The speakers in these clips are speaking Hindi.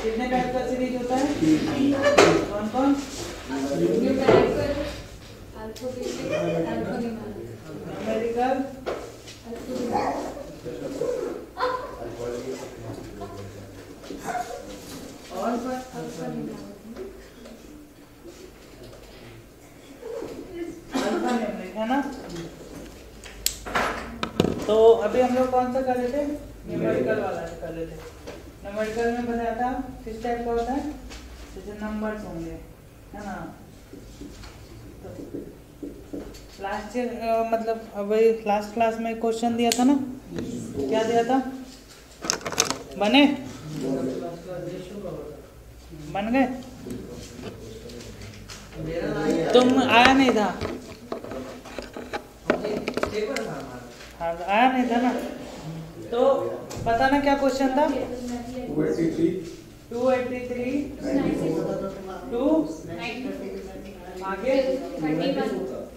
कितने टाइप का सीरीज होता है? कौन कौन? न्यूमेरिकल, अल्फाबेटिक, न्यूमेरिकल, और अल्फान्यूमेरिक है ना। तो अभी हम लोग कौन सा कर रहे थे? न्यूमेरिकल वाला कर रहे थे। न्यूमेरिकल में बताया था किस टाइप का होता है, जैसे नंबर्स होंगे, है ना। लास्ट ईयर मतलब अभी लास्ट क्लास में क्वेश्चन दिया था ना, क्या दिया था? बने? बन गए? तुम आया नहीं था? हाँ आया नहीं था ना। तो बताना क्या क्वेश्चन था? 283 2 आगे 94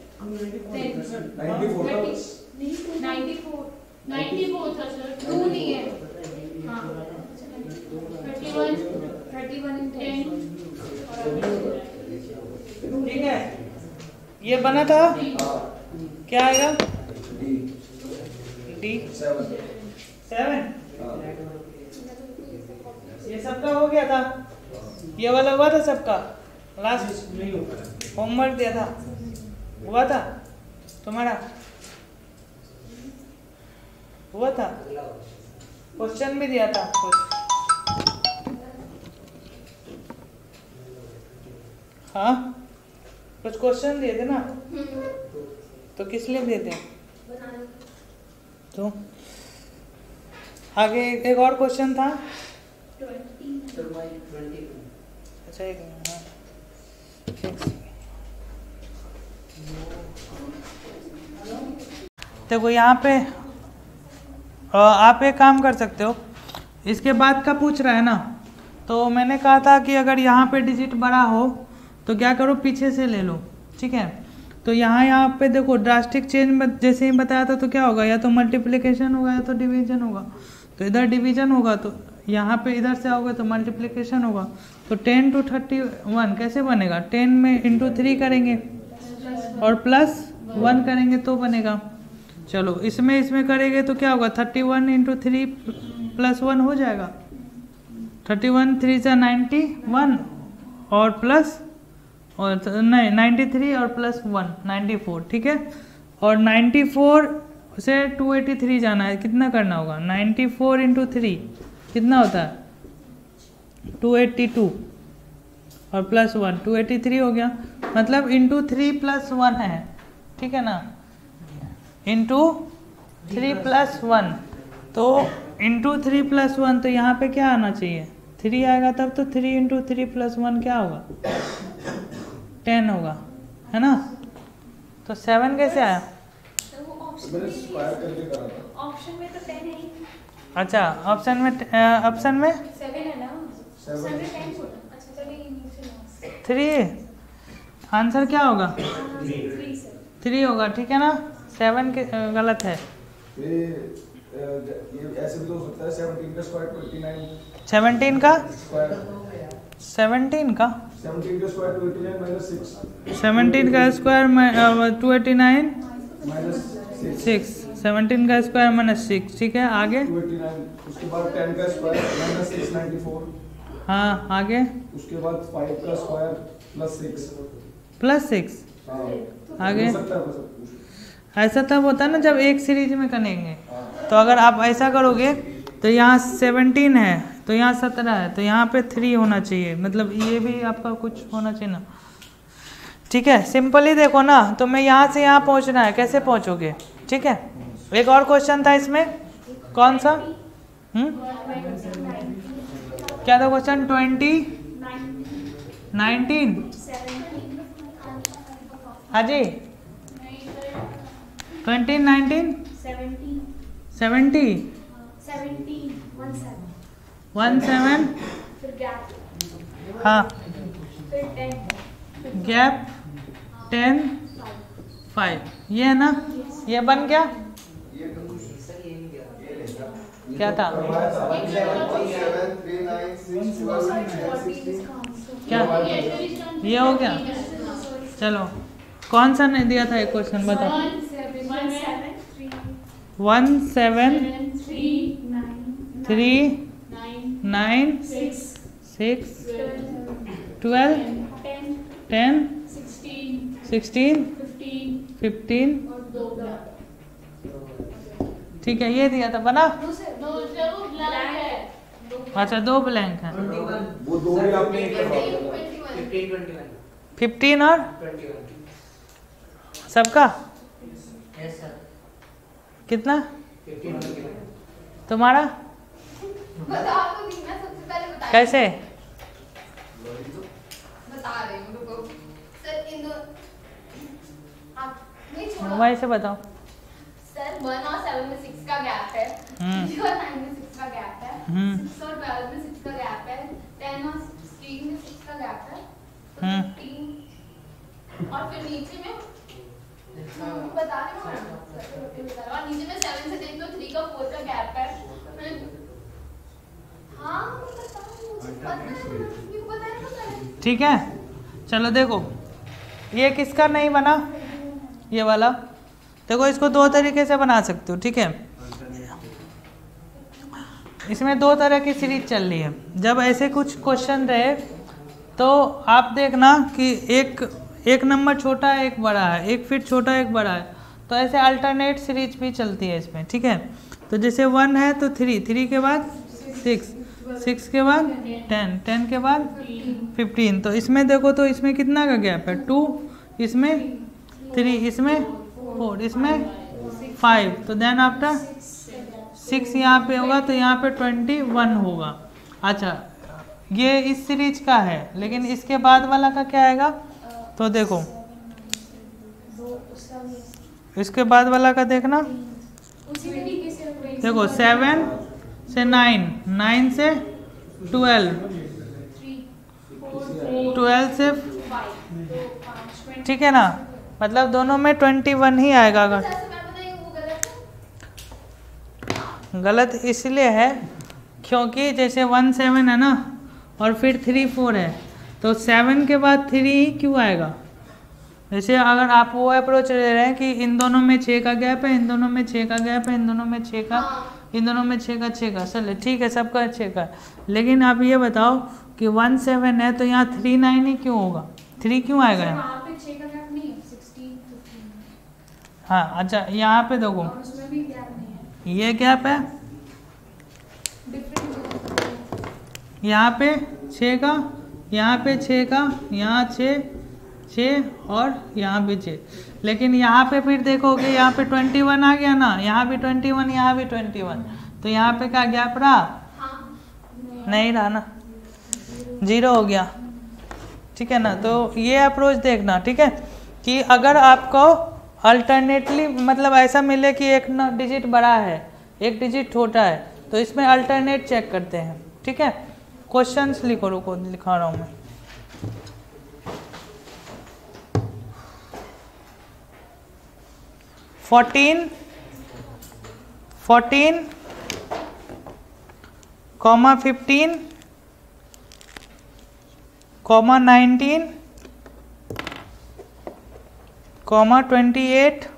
था सर, 2 नहीं है। हाँ 31 10 ठीक है। ये बना था, क्या आएगा? डी 7। ये सबका हो गया था, ये वाला हुआ था सबका। लास्ट होमवर्क दिया था, हुआ था तुम्हारा? हुआ था, क्वेश्चन भी दिया था कुछ। हाँ कुछ क्वेश्चन दिए थे ना, तो किस लिए दिए थे? तो आगे एक और क्वेश्चन था। 20 अच्छा एक देखो यहाँ पे आप एक काम कर सकते हो, इसके बाद का पूछ रहा है ना, तो मैंने कहा था कि अगर यहाँ पे डिजिट बड़ा हो तो क्या करो, पीछे से ले लो, ठीक है। तो यहाँ पे देखो ड्रास्टिक चेंज जैसे ही बताया था, तो क्या होगा, या तो मल्टीप्लिकेशन होगा या तो डिवीजन होगा। तो इधर डिवीजन होगा, तो यहाँ पे इधर से आओगे तो मल्टीप्लिकेशन होगा। तो 10 to 31 कैसे बनेगा? 10 में इंटू 3 करेंगे और प्लस 1 करेंगे तो बनेगा। चलो इसमें करेंगे तो क्या होगा, 31 इंटू 3 प्लस 1 हो जाएगा। 31 3 से 91 और प्लस और नहीं 93 और प्लस 1 94, ठीक है। और 94 से 283 जाना है, कितना करना होगा? 94 इंटू 3 कितना होता है? 282 और प्लस 1 283 हो गया। मतलब इंटू 3 प्लस 1 है, ठीक है ना, इंटू 3 प्लस 1। तो इंटू 3 प्लस 1 तो यहाँ पे क्या आना चाहिए? 3 आएगा तब तो 3 इंटू 3 प्लस 1 क्या होगा? 10 होगा, है ना। तो 7 कैसे आया? ऑप्शन में तो 10 है ही। अच्छा ऑप्शन में 7 है ना, 7 10 होता। अच्छा चलिए नीचे 3 आंसर क्या होगा? 3 होगा, ठीक है ना। 7 के गलत है। ये ऐसे भी तो हो सकता है 17 का स्क्वायर 29 17 का स्क्वायर 17 का 17 का स्क्वायर 29 माइनस 6 17 का स्क्वायर 289 माइनस 6 17 का स्क्वायर माइनस 6, ठीक है। आगे 289 उसके बाद 10 का स्क्वायर माइनस 694 हाँ आगे उसके बाद 5 का स्क्वायर प्लस 6 हाँ आगे हो सकता है बस। ऐसा तब होता है ना जब एक सीरीज में करेंगे। तो अगर आप ऐसा करोगे तो यहाँ 17 है तो यहाँ 17 है तो यहाँ पे 3 होना चाहिए, मतलब ये भी आपका कुछ होना चाहिए ना, ठीक है। सिंपली देखो ना, तो मैं यहाँ से यहाँ पहुँचना है, कैसे पहुँचोगे, ठीक है। एक और क्वेश्चन था इसमें, कौन सा? क्या था क्वेश्चन? 20 19 हाँ जी 20 19 70 17 हाँ गैप 10 5 ये है ना, ये बन गया। क्या था? क्या ये हो गया? चलो कौन सा नहीं दिया था एक क्वेश्चन बताओ। 1 7 3 9 6 12 10 16 15। ठीक है, ये दिया था बना। अच्छा 2 ब्लैंक है। वो 2 भी आपने 15 और सबका कितना? तुम्हारा कैसे? मोबाइल से बताओ। सर 1 और 7 में 6 का गैप है, 3 और 9 में 6 का गैप है, 6 और 12 में 6 का गैप है, 10 और 16 में 6 का गैप है, तो 15 और फिर नीचे में बता रहे हो और नीचे में 7 से देख लो 3 का 4 का गैप है। हाँ ठीक है, चलो देखो ये किसका नहीं बना, ये वाला। देखो इसको 2 तरीके से बना सकते हो, ठीक है। इसमें 2 तरह की सीरीज चल रही है। जब ऐसे कुछ क्वेश्चन रहे तो आप देखना कि एक नंबर छोटा है एक बड़ा है, एक फिर छोटा एक बड़ा है, तो ऐसे अल्टरनेट सीरीज भी चलती है इसमें, ठीक है। तो जैसे 1 है तो 3 के बाद 6 के बाद 10 के बाद 15। तो इसमें देखो तो इसमें कितना का गैप है? 2, इसमें 3, इसमें 4, इसमें 5। तो देन आफ्टर 6 यहाँ पे होगा तो यहाँ पे 21 होगा। अच्छा ये इस सीरीज का है, लेकिन इसके बाद वाला का क्या आएगा? तो देखो इसके बाद वाला का देखना, देखो 7 से 9, 9 से 12, 12 से, ठीक है ना, मतलब दोनों में 21 ही आएगा। अगर गलत इसलिए है क्योंकि जैसे 1 7 है ना और फिर 3 4 है, तो 7 के बाद 3 ही क्यों आएगा? जैसे अगर आप वो अप्रोच ले रहे हैं कि इन दोनों में 6 का गैप है, इन दोनों में 6 का गैप है, इन दोनों में 6 का, इन दोनों में 6 का चले ठीक है, सबका 6 का। लेकिन आप ये बताओ कि 1 7 है तो यहाँ 3 9 ही क्यों होगा? 3 क्यों आएगा यहाँ? हाँ अच्छा यहाँ पे देखो ये गैप है, यहाँ पे 6 का, यहाँ पे 6 का, यहाँ 6 और यहाँ भी 6। लेकिन यहाँ पे फिर देखोगे यहाँ पे 21 आ गया ना, यहाँ भी 21, यहाँ भी 21, तो यहाँ पे क्या गैप रहा? नहीं रहा ना, 0 हो गया, ठीक है ना। तो ये अप्रोच देखना, ठीक है, कि अगर आपको अल्टरनेटली मतलब ऐसा मिले कि एक ना डिजिट बड़ा है एक डिजिट छोटा है, तो इसमें अल्टरनेट चेक करते हैं, ठीक है। क्वेश्चंस लिखो, रुको लिखा रहा हूँ मैं। फोर्टीन 15 19 28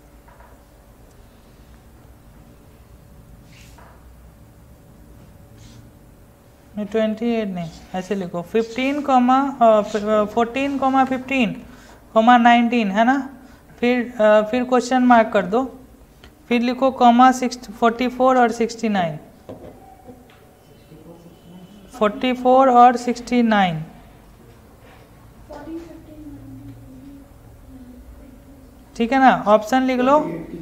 28 नहीं, ऐसे लिखो 14 15 19 है ना। फिर क्वेश्चन मार्क कर दो, फिर लिखो 44 और 69, 44 और 69, ठीक है ना। ऑप्शन लिख लो,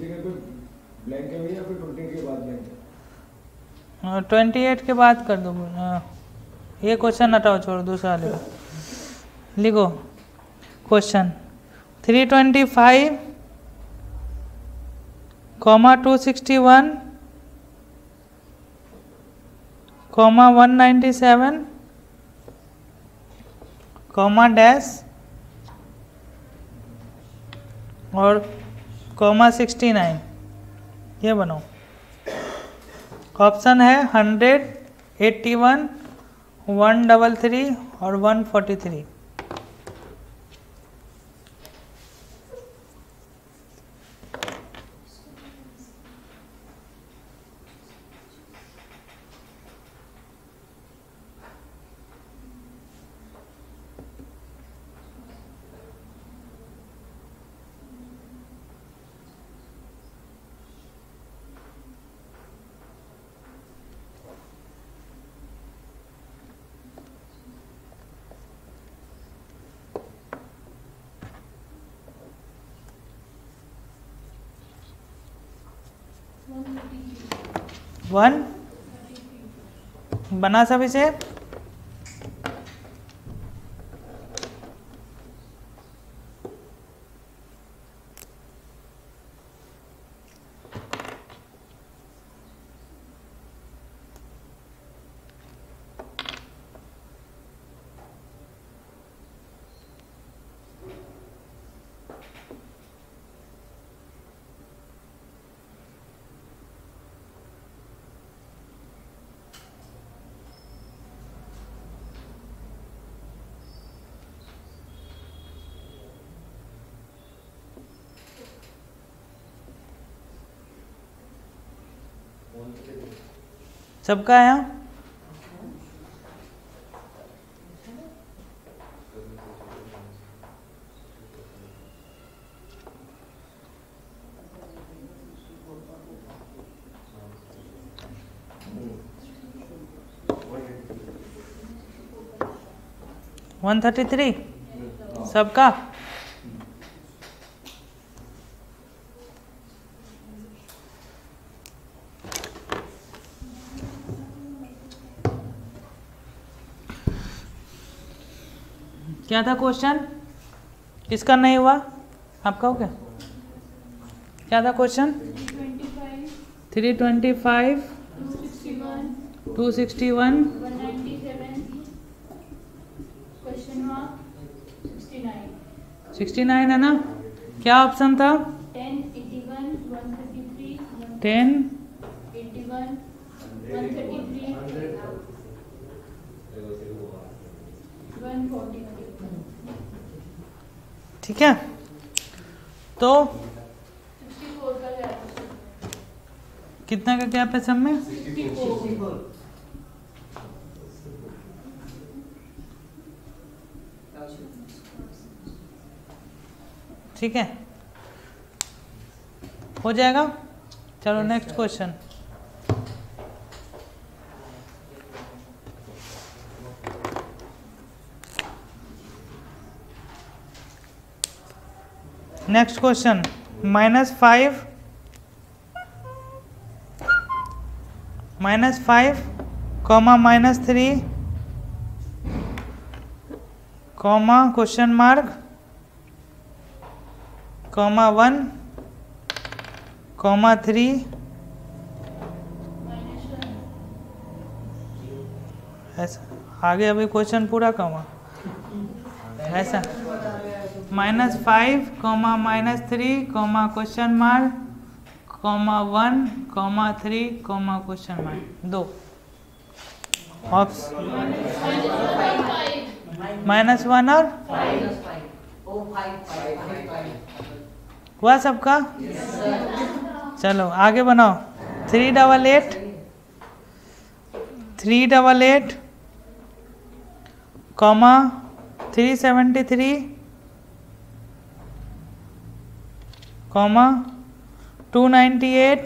28 के बाद कर दो। ये क्वेश्चन हटाओ, छोड़ो, दूसरा लिखो। लिखो क्वेश्चन 325, 261, 197, डैश और 69, ये बनाओ। ऑप्शन है 100, 81, 133 और 143। वन बना सभी से। सबका आया? वन 133 सबका। क्या था क्वेश्चन? किसका नहीं हुआ? आपका हो गया? क्या था क्वेश्चन? 325, 261, 69 है ना? क्या ऑप्शन था? 10, 81, 133, 10, 81, 133, 143। ठीक है, तो 64 का गैप है। कितना का गैप है सब में? 64। ठीक है, हो जाएगा। चलो next question. Next question, -5 comma -3 comma question mark comma 1 comma 3 ऐसा आगे अभी क्वेश्चन पूरा कॉमा ऐसा -5 comma -3 comma question mark comma 1 comma 3 comma question mark. दो ऑप्शन -1 और हुआ सबका? चलो आगे बनाओ। 388 कॉमा 373 कॉमा 298।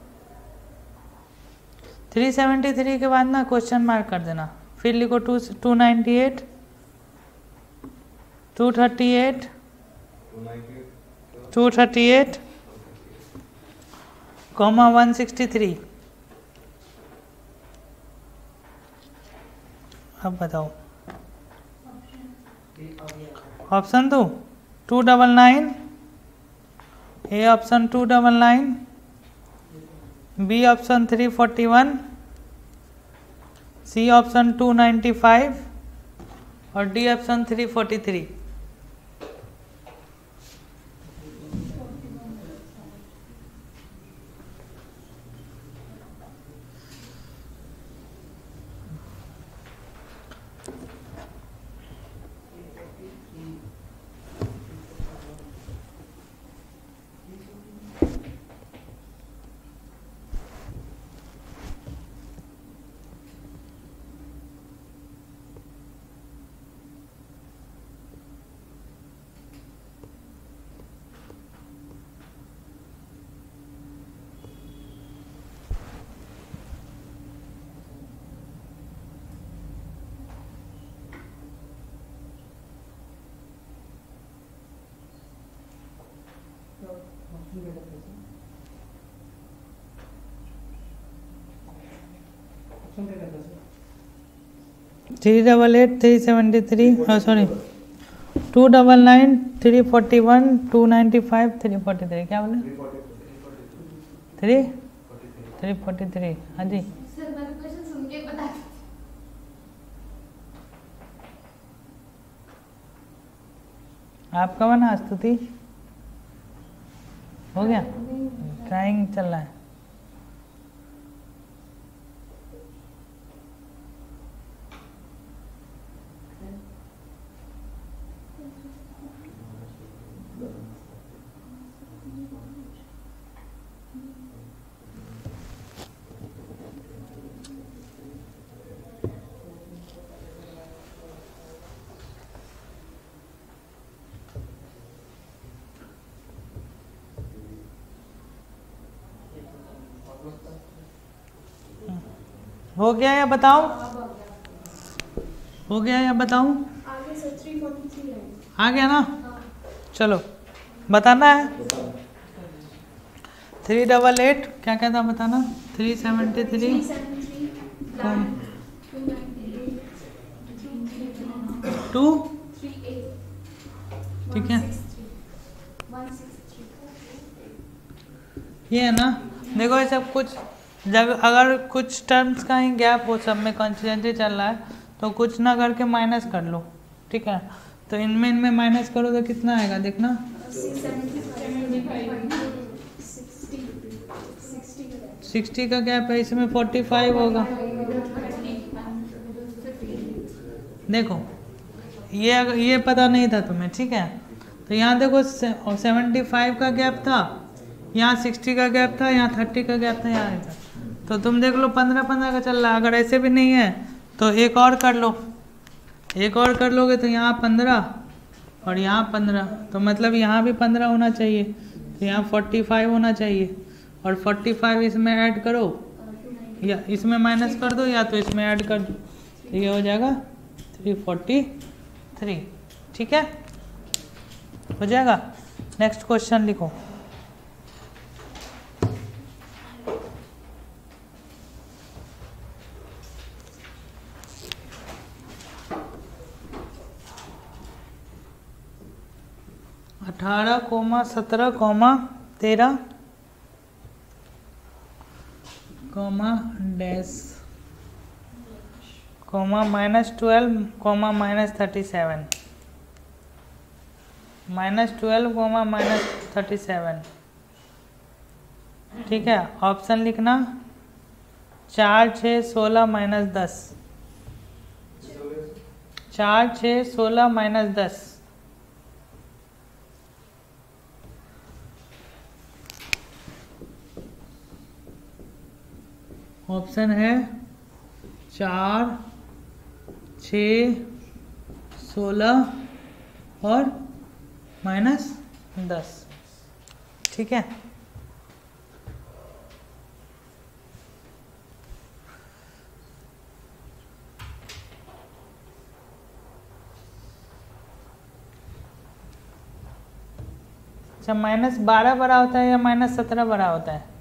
373 के बाद ना क्वेश्चन मार्क कर देना, फिर लिखो 298, 238, 238 कॉमा 163। अब बताओ ऑप्शन दो। 299, A option 299, B option 341, C option 295 और डी ऑप्शन 343। 388 373 सॉरी 299 341 295 343 क्या बोले 343 हाँ जी सर मैं क्वेश्चन सुन के बता देती आपका बना स्तुति हो गया ट्राइंग चल रहा है हो गया या बताऊं हो गया या बताऊं आगे सर 343 है आ गया ना चलो बताना है 388 क्या क्या था बताना 373 2 ठीक है ये है ना देखो ये सब कुछ जब अगर कुछ टर्म्स का ही गैप हो सब में कंसिस्टेंसी चल रहा है तो कुछ ना करके माइनस कर लो ठीक है तो इनमें माइनस करो तो कितना आएगा देखना 60 का गैप है इसमें 45 होगा देखो ये पता नहीं था तुम्हें ठीक है तो यहाँ देखो 75 का गैप था यहाँ 60 का गैप था यहाँ 30 का गैप था यहाँ था तो तुम देख लो 15-15 का चल रहा है अगर ऐसे भी नहीं है तो एक और कर लो एक और कर लोगे तो यहाँ 15 और यहाँ 15 तो मतलब यहाँ भी 15 होना चाहिए तो यहाँ 45 होना चाहिए और 45 इसमें ऐड करो या इसमें माइनस कर दो या तो इसमें ऐड कर दो तो ये हो जाएगा 343 ठीक है हो जाएगा नेक्स्ट क्वेश्चन लिखो अठारह comma 17 comma 13 comma dash comma -12 comma -37 -12 comma -37 ठीक है ऑप्शन लिखना 4 6 16 -10 4 6 16 -10 ऑप्शन है 4 6 16 और -10 ठीक है अच्छा -12 बड़ा होता है या -17 बड़ा होता है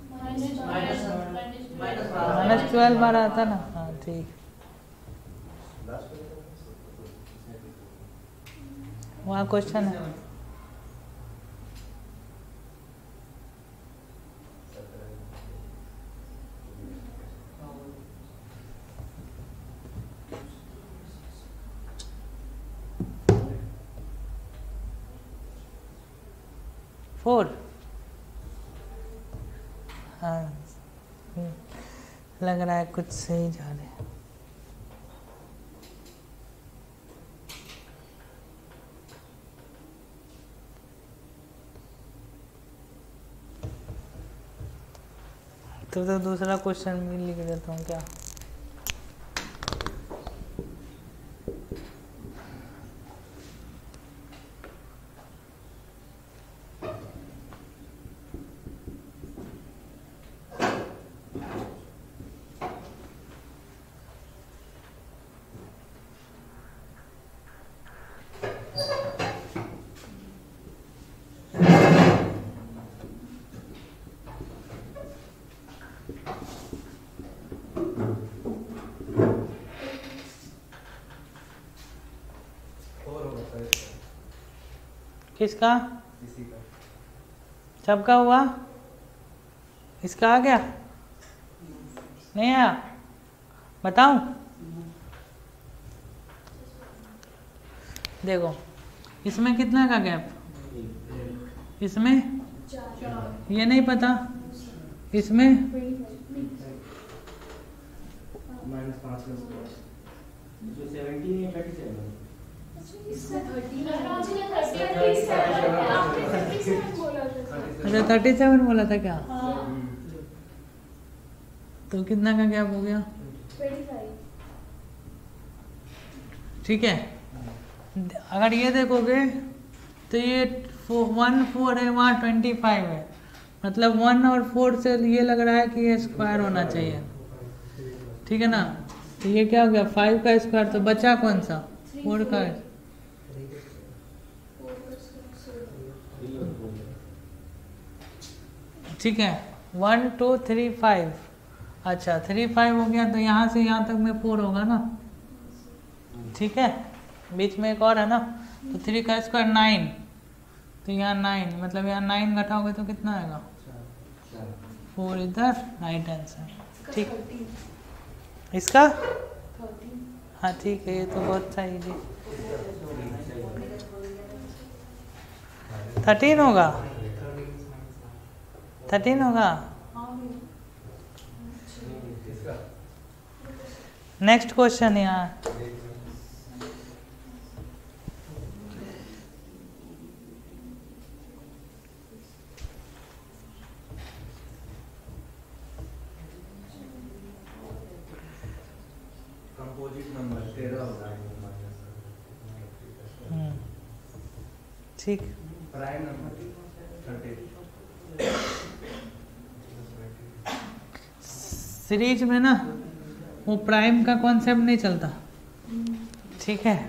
-12 बड़ा आता ना हाँ ठीक वहाँ क्वेश्चन है फोर हाँ लग रहा है कुछ सही जा रहे हैं तो दूसरा क्वेश्चन भी लिख देता हूँ क्या किसका? सबका हुआ? इसका आ गया? नहीं आया? बताऊं? देखो इसमें कितना का गैप? इसमें ये नहीं पता, इसमें अच्छा 37 बोला था क्या? तो कितना का गैप हो गया? 25। ठीक है, अगर ये देखोगे तो ये 1 4 है, वहाँ 25 है, मतलब 1 और 4 से ये लग रहा है कि ये स्क्वायर होना चाहिए। ठीक है ना, तो ये क्या हो गया? 5 का स्क्वायर, तो बचा कौन सा? 4 का। ठीक है, 1 2 3 5। अच्छा 3 5 हो गया, तो यहाँ से यहाँ तक में 4 होगा ना। ठीक है, बीच में एक और है ना, तो 3 का स्क्वायर 9, तो यहाँ 9, मतलब यहाँ 9 घटाओगे तो कितना आएगा? 4 इधर, राइट आंसर। ठीक, इसका हाँ ठीक है, ये तो बहुत सही जी। 13 होगा, 13 होगा। नेक्स्ट क्वेश्चन यहाँ कंपोजिट नंबर 13 होगा। ठीक, प्राइम नंबर 30। सीरीज में ना वो प्राइम का कॉन्सेप्ट नहीं चलता। ठीक है,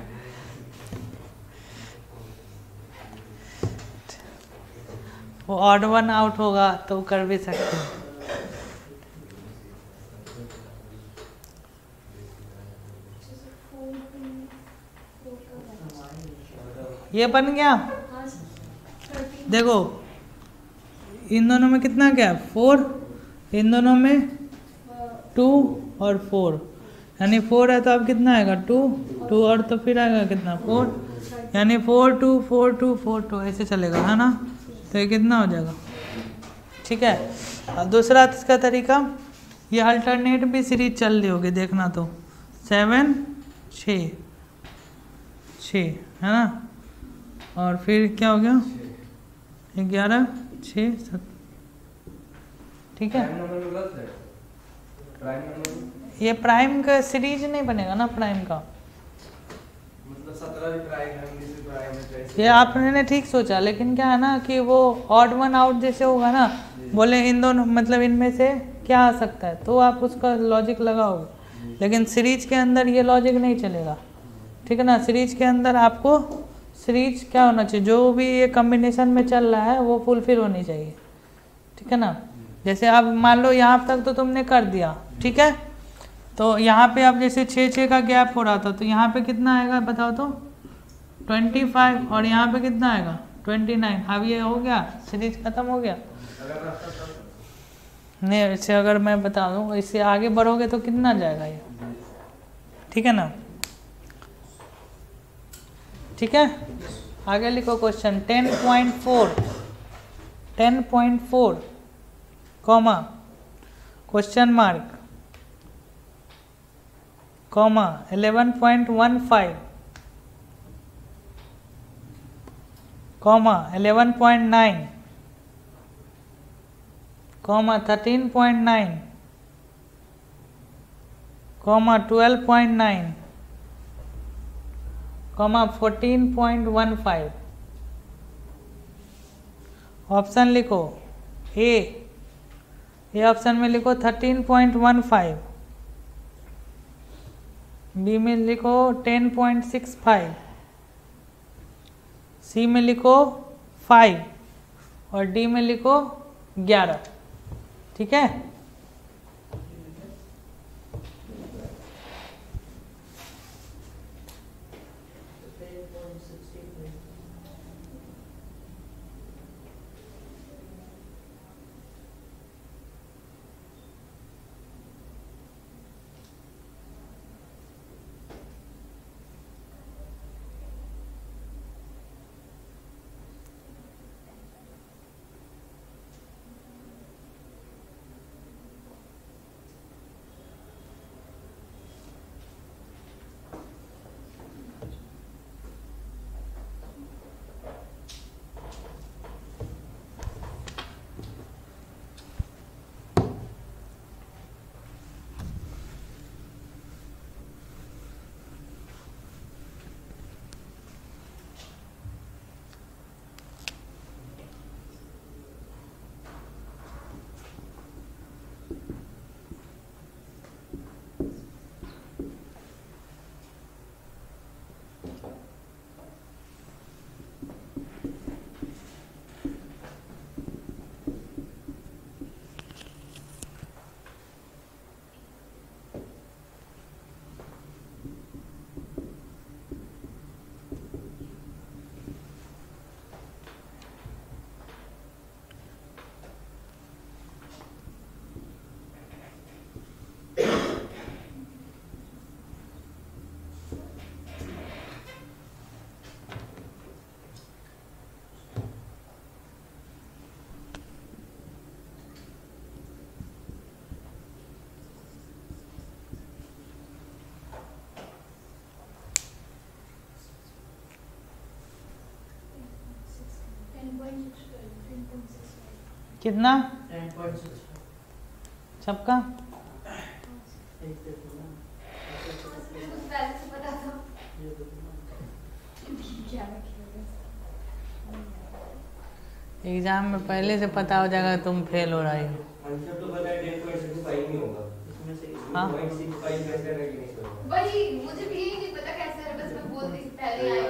वो ऑड वन आउट होगा तो कर भी सकते हैं। ये बन गया। देखो इन दोनों में कितना गैप? 4, इन दोनों में 2 और 4, यानी 4 है तो अब कितना आएगा? 2 2 और तो फिर आएगा कितना? 4, यानी 4 2 4 2 4 2 ऐसे चलेगा, है ना। तो ये कितना हो जाएगा? ठीक है, और दूसरा इसका तरीका, ये अल्टरनेट भी सीरीज चल रही होगी, देखना तो 7 6 6 है ना, और फिर क्या हो गया? 11 6 7। ठीक है, ये प्राइम का सीरीज नहीं बनेगा ना, प्राइम का मतलब 17 भी प्राइम है, 19 भी प्राइम है। ये आपने ठीक सोचा, लेकिन क्या है ना कि वो ऑड वन आउट जैसे होगा ना, बोले इन दोनों मतलब इनमें से क्या आ सकता है, तो आप उसका लॉजिक लगाओगे, लेकिन सीरीज के अंदर ये लॉजिक नहीं चलेगा। ठीक है ना, सीरीज के अंदर आपको सीरीज क्या होना चाहिए, जो भी ये कॉम्बिनेशन में चल रहा है वो फुलफिल होनी चाहिए। ठीक है ना, जैसे अब मान लो यहाँ तक तो तुमने कर दिया, ठीक है, तो यहाँ पे अब जैसे 6 6 का गैप हो रहा था, तो यहाँ पे कितना आएगा बताओ तो? 25, और यहाँ पे कितना आएगा? 29। अब ये हो गया, सीरीज खत्म हो गया। नहीं, इससे अगर मैं बता दूँ, इससे आगे बढ़ोगे तो कितना जाएगा ये? ठीक है ना, ठीक है, आगे लिखो question 10.4 comma question mark comma 11.15 comma 11.9 comma 13.9 comma 12.9 comma 14.15। Option लिखो, ए ऑप्शन में लिखो 13.15, बी में लिखो 10.65, सी में लिखो 5 और डी में लिखो 11। ठीक है, कितना सबका? एग्जाम में पहले से पता हो जाएगा तुम फेल हो रही हो। हाँ वही मुझे भी यही नहीं पता कैसे है, बस मैं बोल दी पहले आई।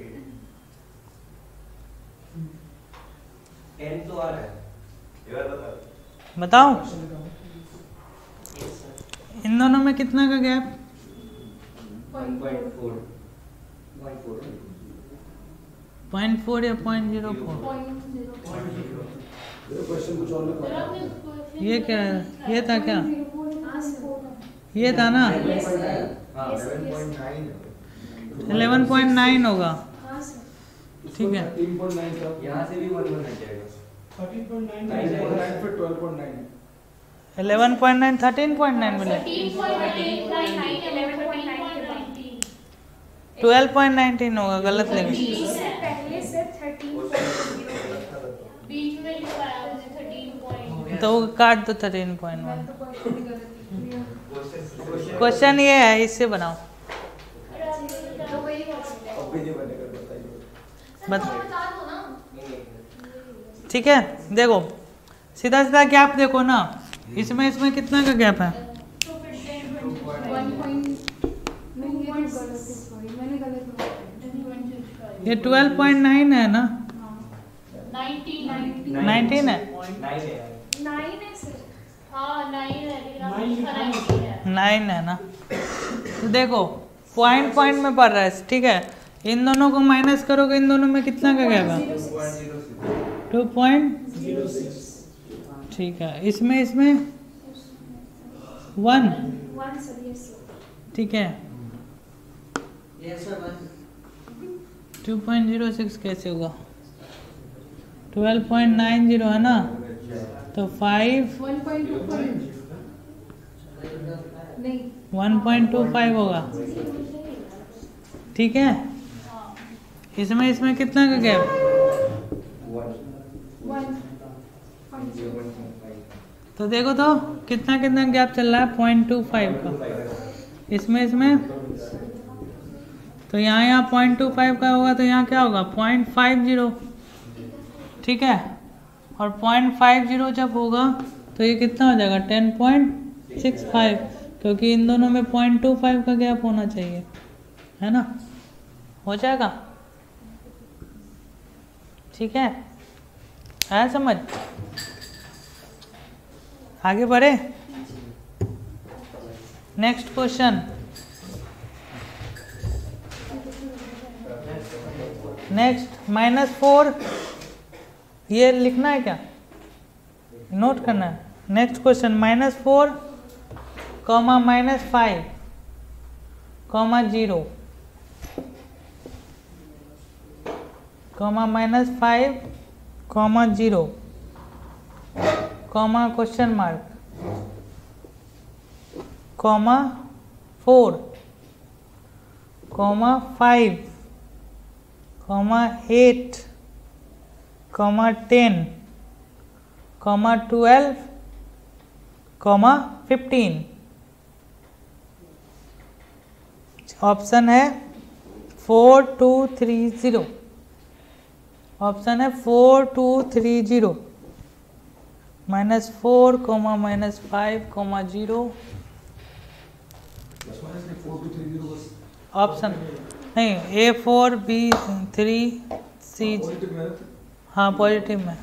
10 तो आ रहा है, बताओ इन दोनों में कितना का गैप? 0.4 या 0.04? ये क्या है? ये था क्या? ये था ना 11.9 होगा। ठीक है, यहाँ से भी 1 बन जाएगा। 13.9 फिर 12.9 11.9 13.9 मिले, 12.19 होगा। गलत लगे तो काट दो 13.1। क्वेश्चन ये है, इससे बनाओ। ठीक है, देखो सीधा सीधा गैप देखो ना, इसमें कितना का गैप है? ये 12.9 है ना? 19 है, 9 है ना? तो देखो पॉइंट में पड़ रहा है। ठीक है, इन दोनों को माइनस करोगे, इन दोनों में कितना का गैप है? 2.06। ठीक है, इसमें 1। ठीक है, 2.06 कैसे होगा? 12.90 है ना, तो 1.25 होगा। ठीक है, इसमें कितना का गैप? 1. तो देखो तो कितना गैप चल रहा है? 0.25 का। इसमें तो यहाँ 0.25 का होगा, तो यहाँ क्या होगा? 0.50। ठीक है, और 0.50 जब होगा तो ये कितना हो जाएगा? 10.65, क्योंकि इन दोनों में 0.25 का गैप होना चाहिए, है ना? हो जाएगा। ठीक है, आया समझ? आगे बढ़े। Next question. नेक्स्ट -4, ये लिखना है क्या? नोट करना है। Next question -4, -5, -0, -5, -0, question mark, 4, 5, 8, 10, 12, 15। Option है 4, 2, 3, 0। ऑप्शन है 4, 2, 3, 0। -4, -5, 0। ऑप्शन नहीं, A4, B3, C। हाँ पॉजिटिव में।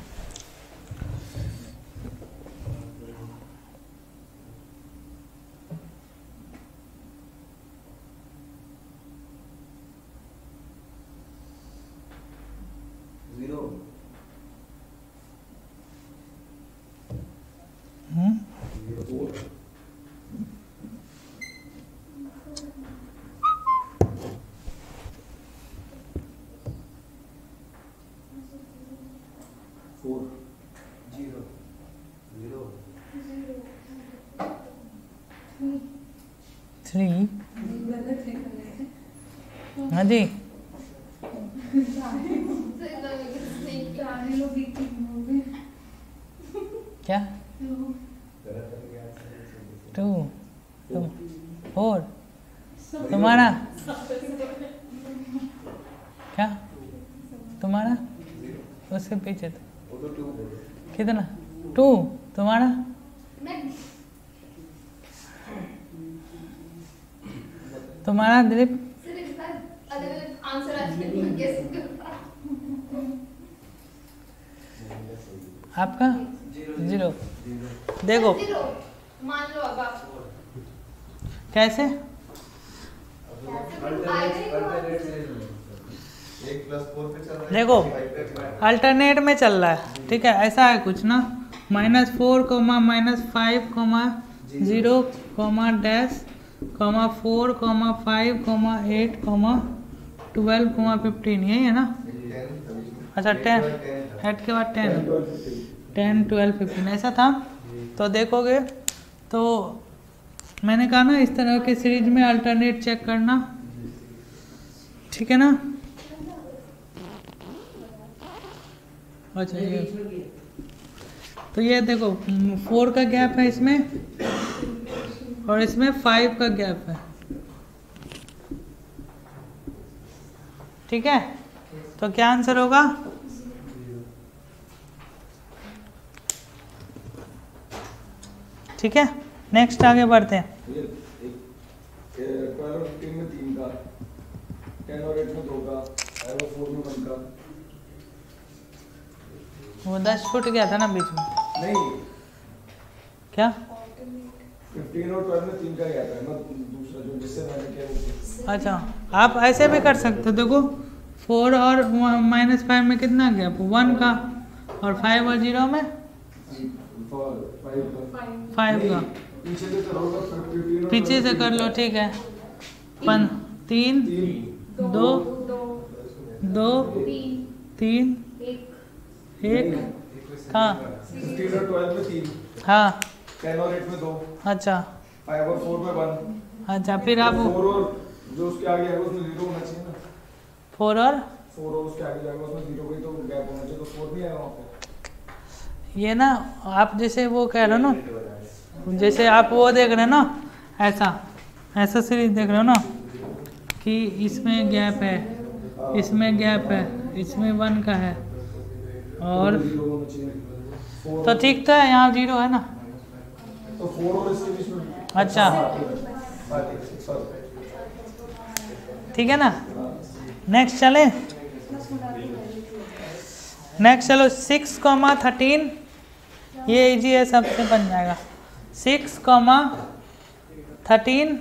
हाँ जी, क्या 2 4 तुम्हारा क्या तुम्हारा उसके पीछे कितना 2 तुम्हारा तुम्हारा दिलीप आपका 0 देखो मान लो अब आप कैसे देखो अल्टरनेट में चल रहा है, ठीक है, ऐसा है कुछ ना, -4, -5, -0, डैश, 4, 5, 8, 12, 15, यही है ना। अच्छा 10 8 के बाद 10 12 15 ऐसा था। तो देखोगे तो मैंने कहा ना इस तरह के सीरीज में अल्टरनेट चेक करना, ठीक है ना। अच्छा ये तो ये देखो 4 का गैप है इसमें और इसमें 5 का गैप है, ठीक है। तो क्या आंसर होगा? ठीक है, नेक्स्ट आगे बढ़ते हैं। 12 और 15 में 3 का, 10 और 8 में 2 का, 5 और 4 में 1 का। वो 10 छूट गया था ना बीच में। नहीं क्या 15 और 12 में 3 का गया था ना, दूसरा जो जिससे मैंने किया वो। अच्छा आप ऐसे भी कर सकते हो, देखो 4 और -5 में कितना गैप 1 का और 5 और 0 में 5 का। पीछे से करोगे 15 पीछे से कर लो, ठीक है। 3 2 2 3 1 हाँ 15 और 12 में 3, हाँ 10 और 8 में 2, अच्छा 5 और 4 में 1। अच्छा फिर आप 4 और जो उसके आगे आएगा उसमें 0 होना चाहिए ना। 4 और उसके आगे जाएगा उसमें 0 का ही तो गैप होना चाहिए, तो 4 नहीं आएगा वहाँ पे। ये ना आप जैसे वो कह रहे हो ना, जैसे आप वो देख रहे हो ना, ऐसा सीरीज देख रहे हो ना कि इसमें गैप है, इसमें गैप है, इसमें 1 का है और 0 होना चाहिए। तो ठीक तो है, यहाँ 0 है ना। तो 4 और इसके बीच में अच्छा ठीक है ना। नेक्स्ट चले, नेक्स्ट चलो 6, 13 ये इजी है, सबसे बन जाएगा। 6, 13,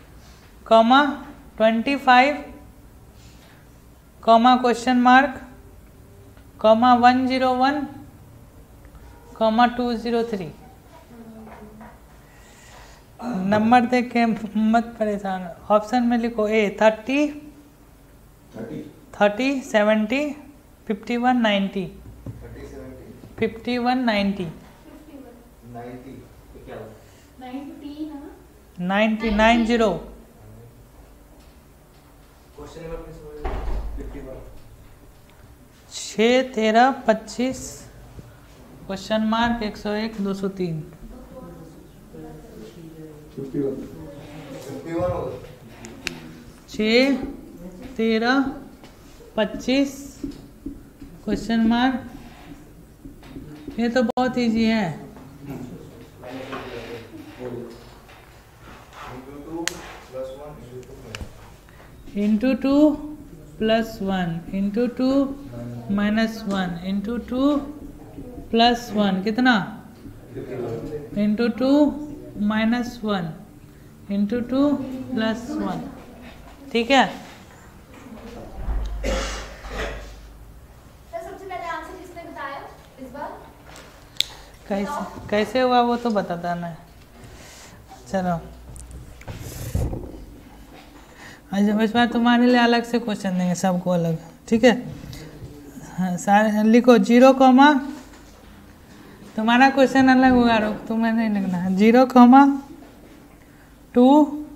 25, क्वेश्चन मार्क, 101, 203। नंबर देख के मत परेशान, ऑप्शन में लिखो A 30, 70, 51, 90, 51, 90, 90, 90। 6, 13, 25, question mark 101, 203। 6, 13, 25, question mark, ये तो बहुत इजी है। इंटू 2 + 1 इंटू 2 - 1 इंटू 2 + 1 कितना, इंटू 2 - 1 इंटू 2 + 1, ठीक है। सबसे पहले आंसर किसने बताया इस बार? कैसे हुआ वो तो बताता ना। चलो अच्छा इस बार तुम्हारे लिए अलग से क्वेश्चन देंगे, सबको अलग, ठीक है। हाँ सारे लिखो 0, तुम्हारा क्वेश्चन अलग होगा, रुक तुम्हें नहीं लिखना है। 0, 2,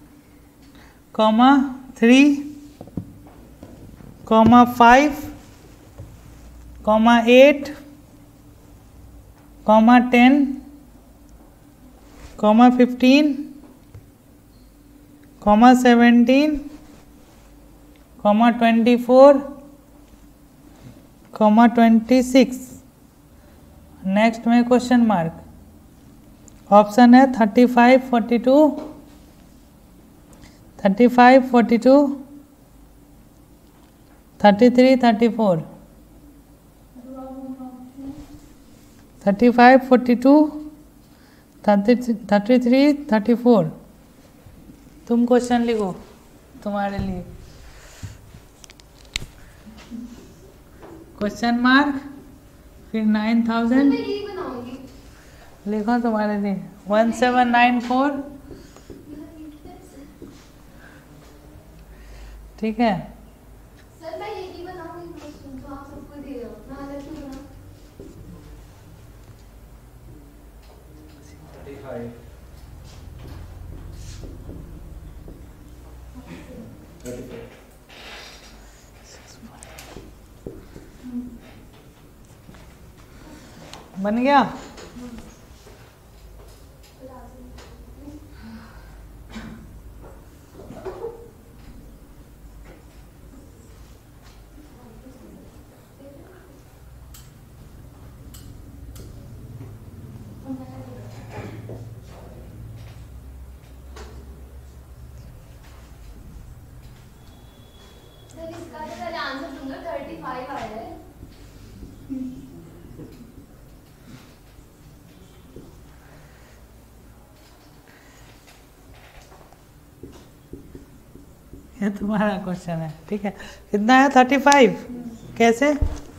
3, 5, 8, 10, comma 15, comma 17, comma 24, comma 26। Next में क्वेश्चन मार्क। ऑप्शन है 35, 42, 35, 42, 33, 34। 35, 42, 33, 34। तुम क्वेश्चन लिखो तुम्हारे लिए। क्वेश्चन मार्क फिर 9000 मैं यही बनाऊंगी। लिखो तुम्हारे लिए। 1794। ठीक है। सर मैं यही बनाऊंगी क्वेश्चन, तो आप सबको दे रहे हो, मैं अलग क्यों बनाऊं? 35, 34। बन गया। सर इसका तो पहले आंसर दूंगा, 35 आया है। ये तुम्हारा क्वेश्चन है। ठीक है। कितना है? 35। कैसे?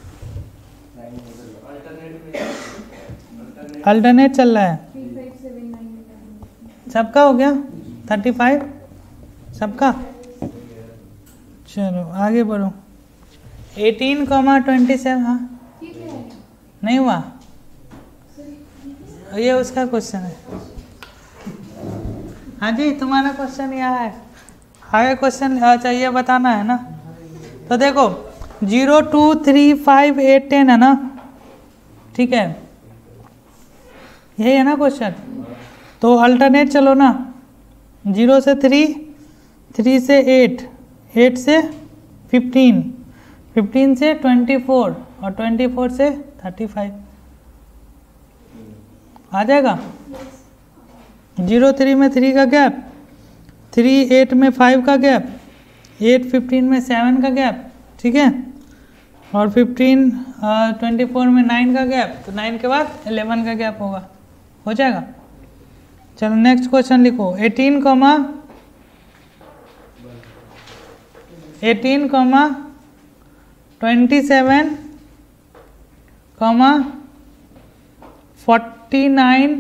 अल्टरनेट चल रहा है। सबका हो गया 35 सबका। चलो आगे बढ़ो। 18, 27। हाँ नहीं हुआ, ये उसका क्वेश्चन है। हाँ जी तुम्हारा क्वेश्चन यहाँ है। आगे क्वेश्चन चाहिए बताना है ना। तो देखो 0, 2, 3, 5, 8, 10 है ना। ठीक है, यही है ना क्वेश्चन। तो अल्टरनेट चलो ना। 0 से 3, 3 से 8, 8 से 15, 15 से 24 और 24 से 35 आ जाएगा। 0, 3 में 3 का गैप, 3, 8 में 5 का गैप, 8, 15 में 7 का गैप। ठीक है, और 15, 24 में 9 का गैप, तो 9 के बाद 11 का गैप होगा, हो जाएगा। चलो नेक्स्ट क्वेश्चन लिखो। 18, 27, 49,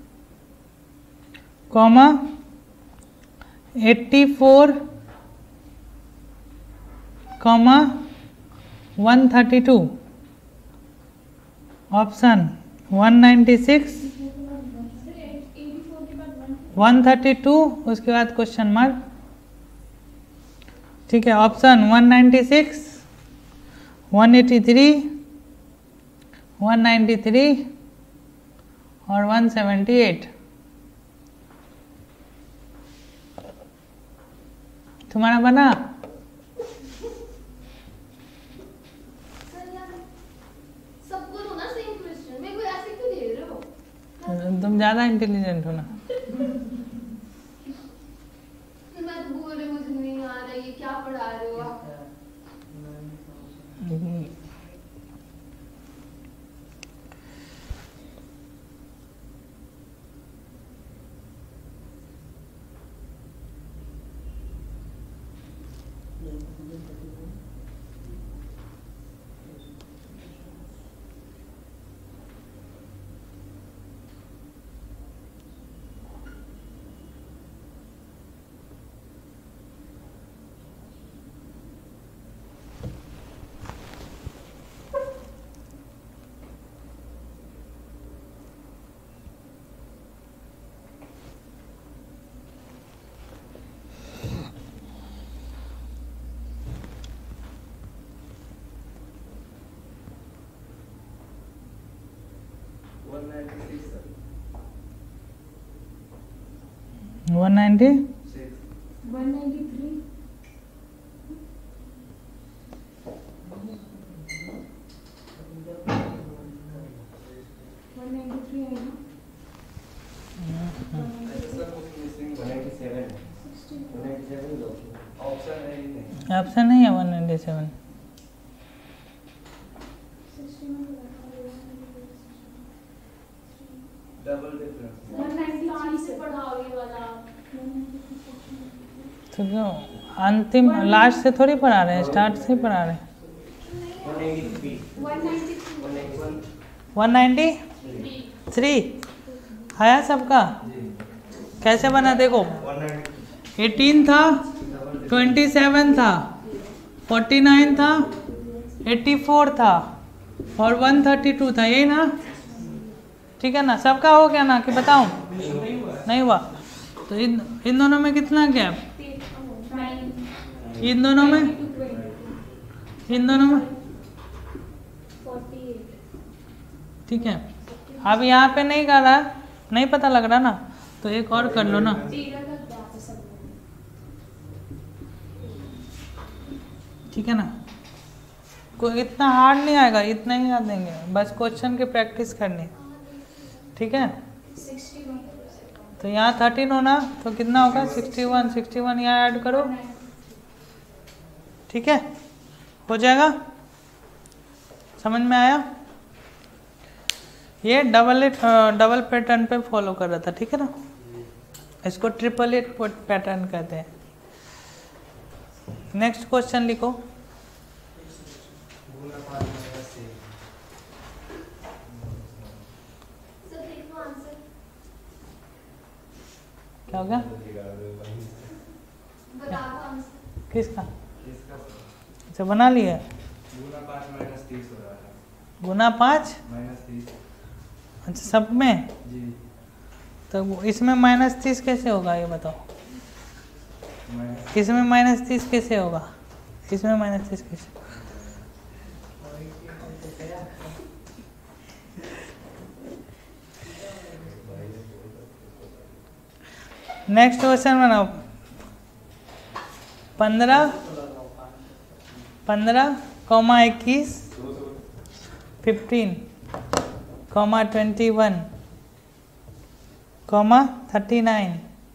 84, 132। ऑप्शन 196, 132, उसके बाद क्वेश्चन मार्क। ठीक है, ऑप्शन 196, 183, 193 और 178। तुम्हारा बना? सर यार सबको दो ना सेम क्वेश्चन, मेरे को ऐसे क्यों दे रहे हो? तुम ज़्यादा इंटेलिजेंट हो ना। मैं तो बोल रही, मुझे नहीं आ रहा, ये क्या पढ़ा रहे हो आप? 190 193 193 है ना? ऑप्शन नहीं है 197। डबल डिफरेंस 193 से पढ़ाओगे वाला। तो क्यों अंतिम लास्ट से थोड़ी पढ़ा रहे हैं, स्टार्ट से पढ़ा रहे हैं। 193 आया सबका? कैसे बना देखो, 18 था, 27 था, 49 था, 84 था और 132 था, यही ना? ठीक है ना? सबका हो गया ना कि बताऊं? नहीं हुआ। तो इन दोनों में कितना गैप? इन दोनों में 48। ठीक है। अब यहाँ पे नहीं कर रहा, नहीं पता लग रहा ना, तो एक और कर लो ना। 13 तक गैप है सब में। ठीक है ना? कोई इतना हार्ड नहीं आएगा, इतना ही याद देंगे, बस क्वेश्चन की प्रैक्टिस करनी। ठीक है? 61 तो यहाँ 13 होना तो कितना होगा? 61 यहाँ ऐड करो। ठीक है, हो जाएगा? समझ में आया? ये डबल पैटर्न पे फॉलो कर रहा था। ठीक है ना? इसको 888 पैटर्न कहते हैं। नेक्स्ट क्वेश्चन लिखो। क्या हो गया? बता दो आंसर। किसका? अच्छा, बना लिया। गुना 5 माइनस 30 हो रहा है। गुना 5 माइनस 30 अच्छा सब में? जी। तो इसमें -30 कैसे होगा ये बताओ? माइनस इसमें -30 कैसे होगा? इसमें -30 कैसे? नेक्स्ट क्वेश्चन बनाओ। 15 comma 21 15 comma 21 comma 39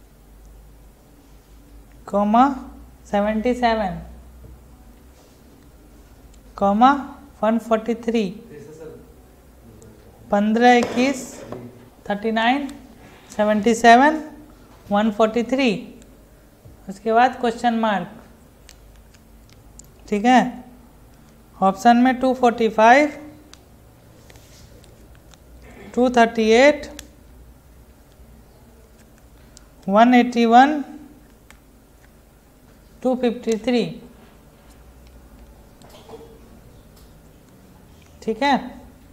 comma 77 comma 143। 15 21 39 77 143। उसके बाद क्वेश्चन मार्क। ठीक है? ऑप्शन में 245 238 181 253। ठीक है?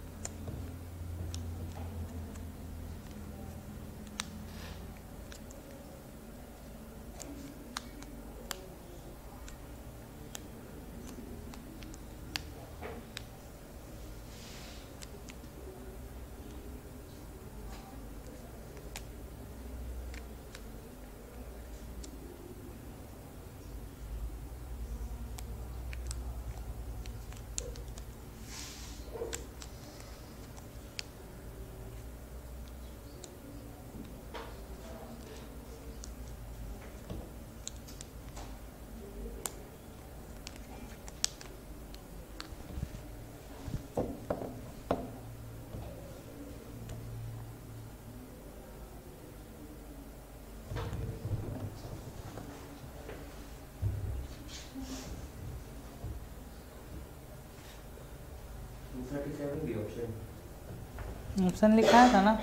ऑप्शन लिखा था ना?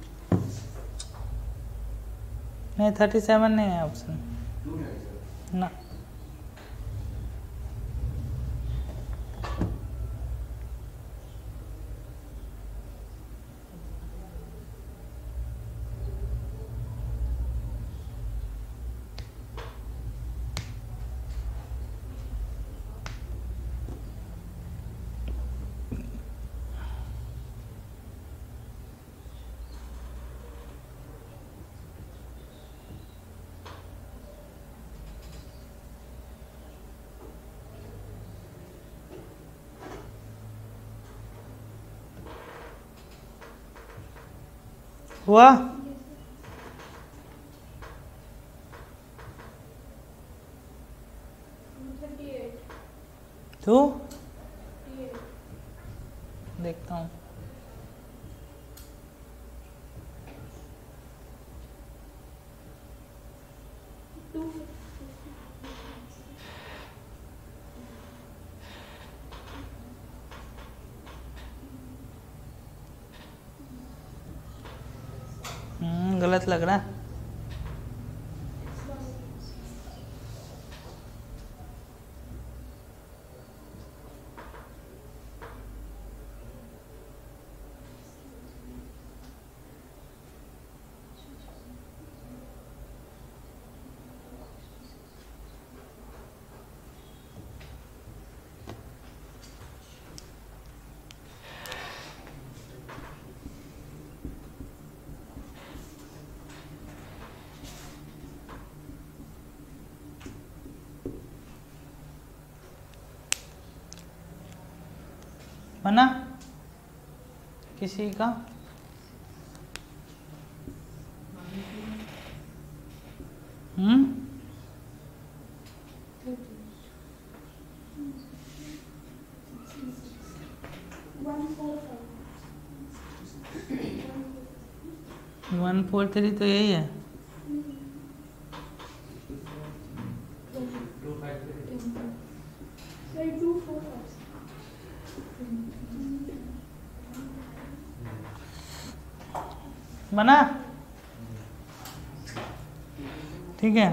नहीं 37 नहीं है ऑप्शन ना। हुआ? तो देखता हूँ। गलत लग रहा है। बना किसी का? हम्म, 143 तो यही है। बना? ठीक है।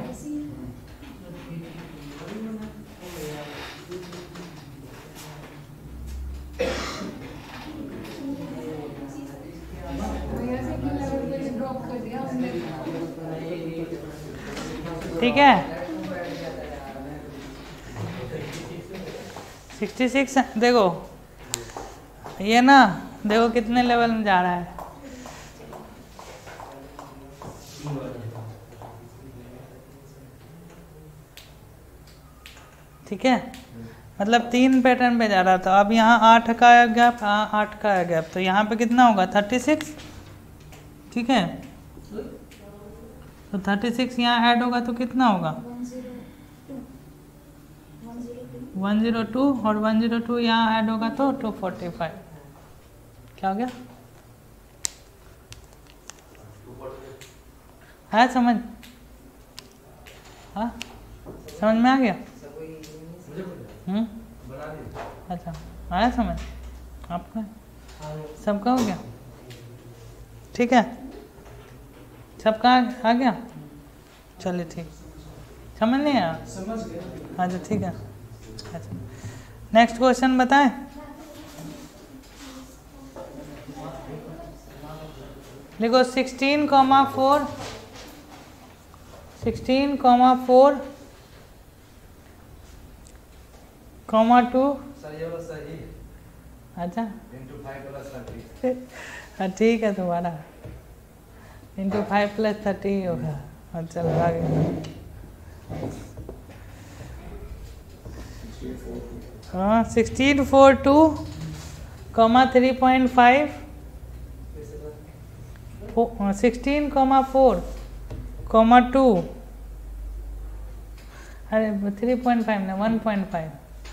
ठीक है, 66 देखो ये ना, देखो कितने लेवल में जा रहा है। ठीक है, मतलब 3 पैटर्न पे जा रहा था। अब यहाँ 8 का आया गैप, 8 का आया गैप, तो यहाँ पे कितना होगा? 36। ठीक है, तो 36 यहाँ ऐड होगा तो कितना होगा? 102, और 102 यहाँ ऐड होगा तो 245। क्या हो गया? है समझ? हाँ, समझ में आ गया? अच्छा, आया समझ आपका? सबका हो गया? ठीक है, सबका आ गया? चलिए ठीक, समझ नहीं आया? समझ गया। अच्छा ठीक है। अच्छा, नेक्स्ट क्वेश्चन बताएं। देखो 16,4 2। सर ये वाला सही है। अच्छा into 5 + 30। ठीक है, तुम्हारा into 5 + 30 होगा। अच्छा लगा गया। हाँ 1642, 3.5, 16,4, 2, अरे 3.5 ना 1.5,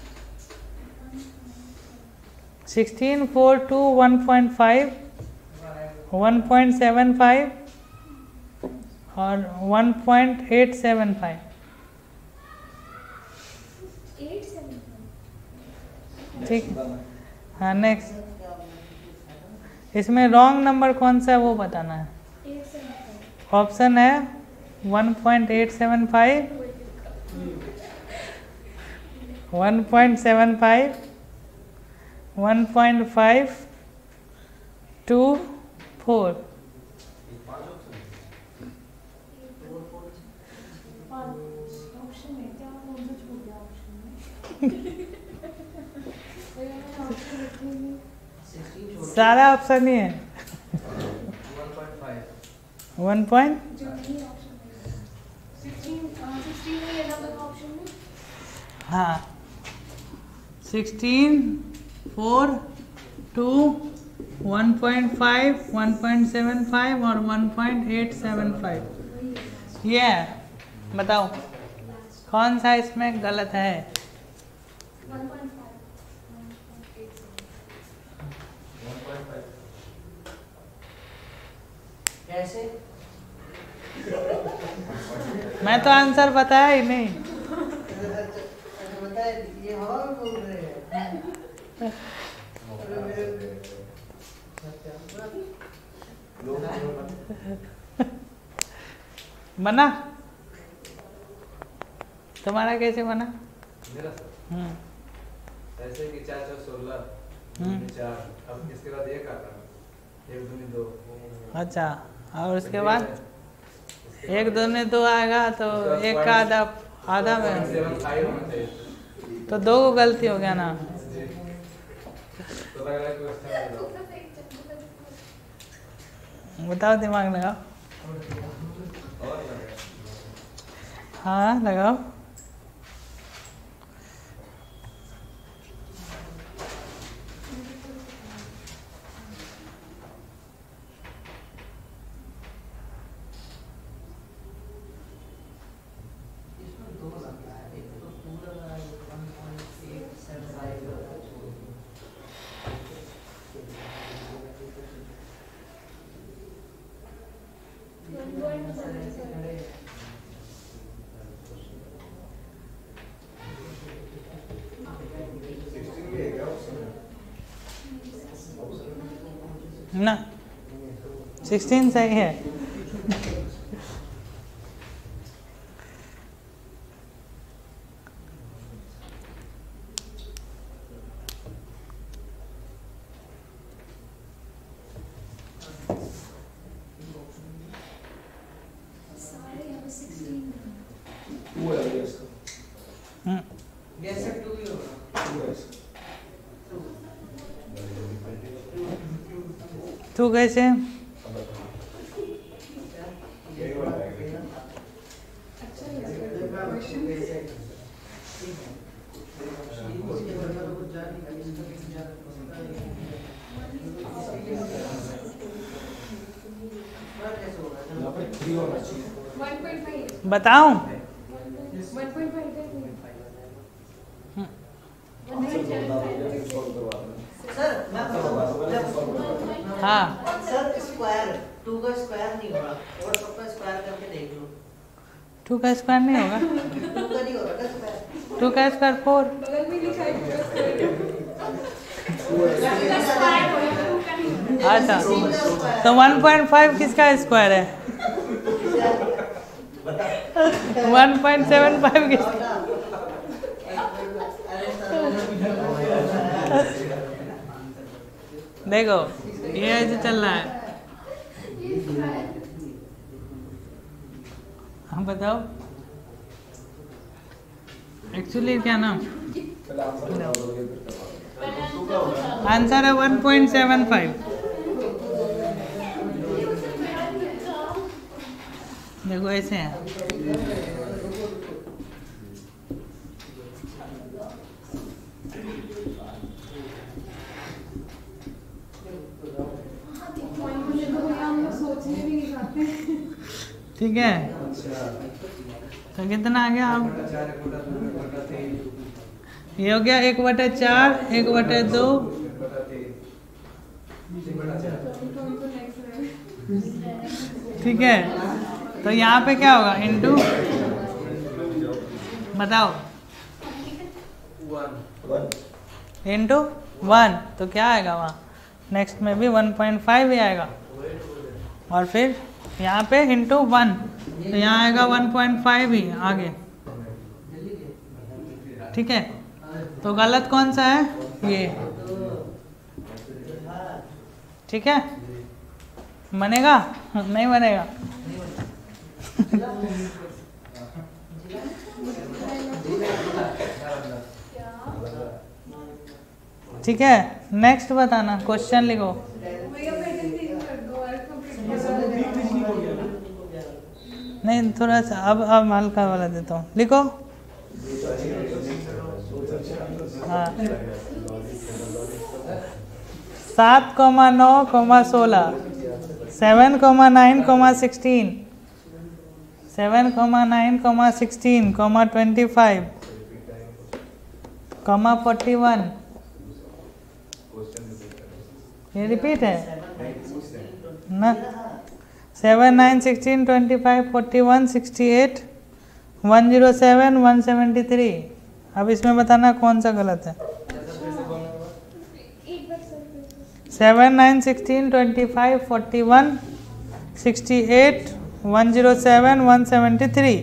1642, 1.5, 1.75 और 1.875। ठीक, हाँ नेक्स्ट। इसमें रॉन्ग नंबर कौन सा है वो बताना है। ऑप्शन है 1.875, 1.75, 1.5, 2, 4। सारा ऑप्शन ही है। 1. हाँ 16, 4, 2, 1.5, 1.75 और 1.875 ये है। बताओ कौन सा इसमें गलत है? 1.5 कैसे? मैं तो आंसर बताया ही नहीं। ये हवा में बोल रहे हैं। बना? तुम्हारा कैसे बना? मेरा ऐसे कि 4 4 16 4, अब इसके बाद 1 आता है, 1 2 2। अच्छा, और उसके बाद 1 2 में 2 आएगा तो 1 का आधा में 0.75 होना चाहिए। तो 2 को गलती हो गया ना। तो लग रहा है कि बताओ, दिमाग लगाओ। और लग रहा है। हाँ लगाओ। ना 16 सही है। कैसे 2 ही होगा? तू कैसे? बताऊं? 1.5 हाँ सर स्क्वायर 2 का स्क्वायर नहीं होगा, और सबका स्क्वायर करके देख लो। 2 का स्क्वायर नहीं होगा। 2 का नहीं होगा ना स्क्वायर। 2 का स्क्वायर 4। बगल में लिखा है अच्छा, तो 1.5 किसका स्क्वायर है? 1.75 किसका? देखो ये ऐसे चल रहा है। हाँ बताओ, एक्चुअली क्या ना आंसर है 1.75। देखो ऐसे है। ठीक है, तो कितना आ गया? अब ये हो गया 1/4, 1/2। ठीक है, तो यहाँ पे क्या होगा? इनटू, बताओ, इनटू 1, तो क्या आएगा वहाँ? नेक्स्ट में भी 1.5 ही आएगा, और फिर यहाँ पे इनटू 1, तो यहाँ आएगा 1.5 ही आगे। ठीक है, तो गलत कौन सा है? ये। ठीक है, बनेगा? नहीं बनेगा। ठीक है, नेक्स्ट बताना, क्वेश्चन लिखो। नहीं, थोड़ा सा अब हल्का वाला देता हूँ, लिखो। हाँ 7,9,16 7,9,16 7,9,16 25 41 ये रिपीट है ना। 7, 9, 16, 25, 41, 68, 107, 173। अब इसमें बताना कौन सा गलत है। 7, 9, 16, 25, 41, 68, 107, 173।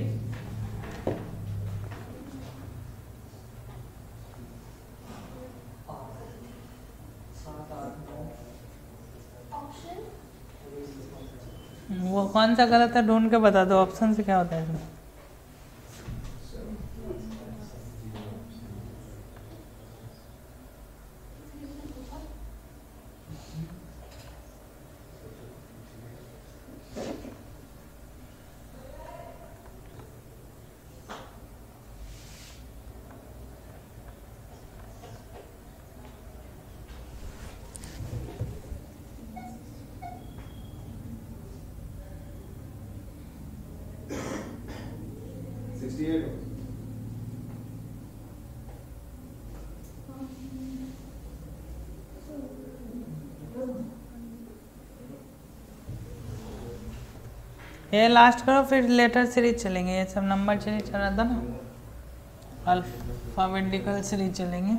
वो कौन सा गलत है ढूंढ के बता दो। ऑप्शन से क्या होता है इसमें? ये लास्ट करो फिर लेटर सीरीज चलेंगे। ये सब नंबर सीरीज चल रहा था ना, अल्फाबेटिकल सीरीज चलेंगे।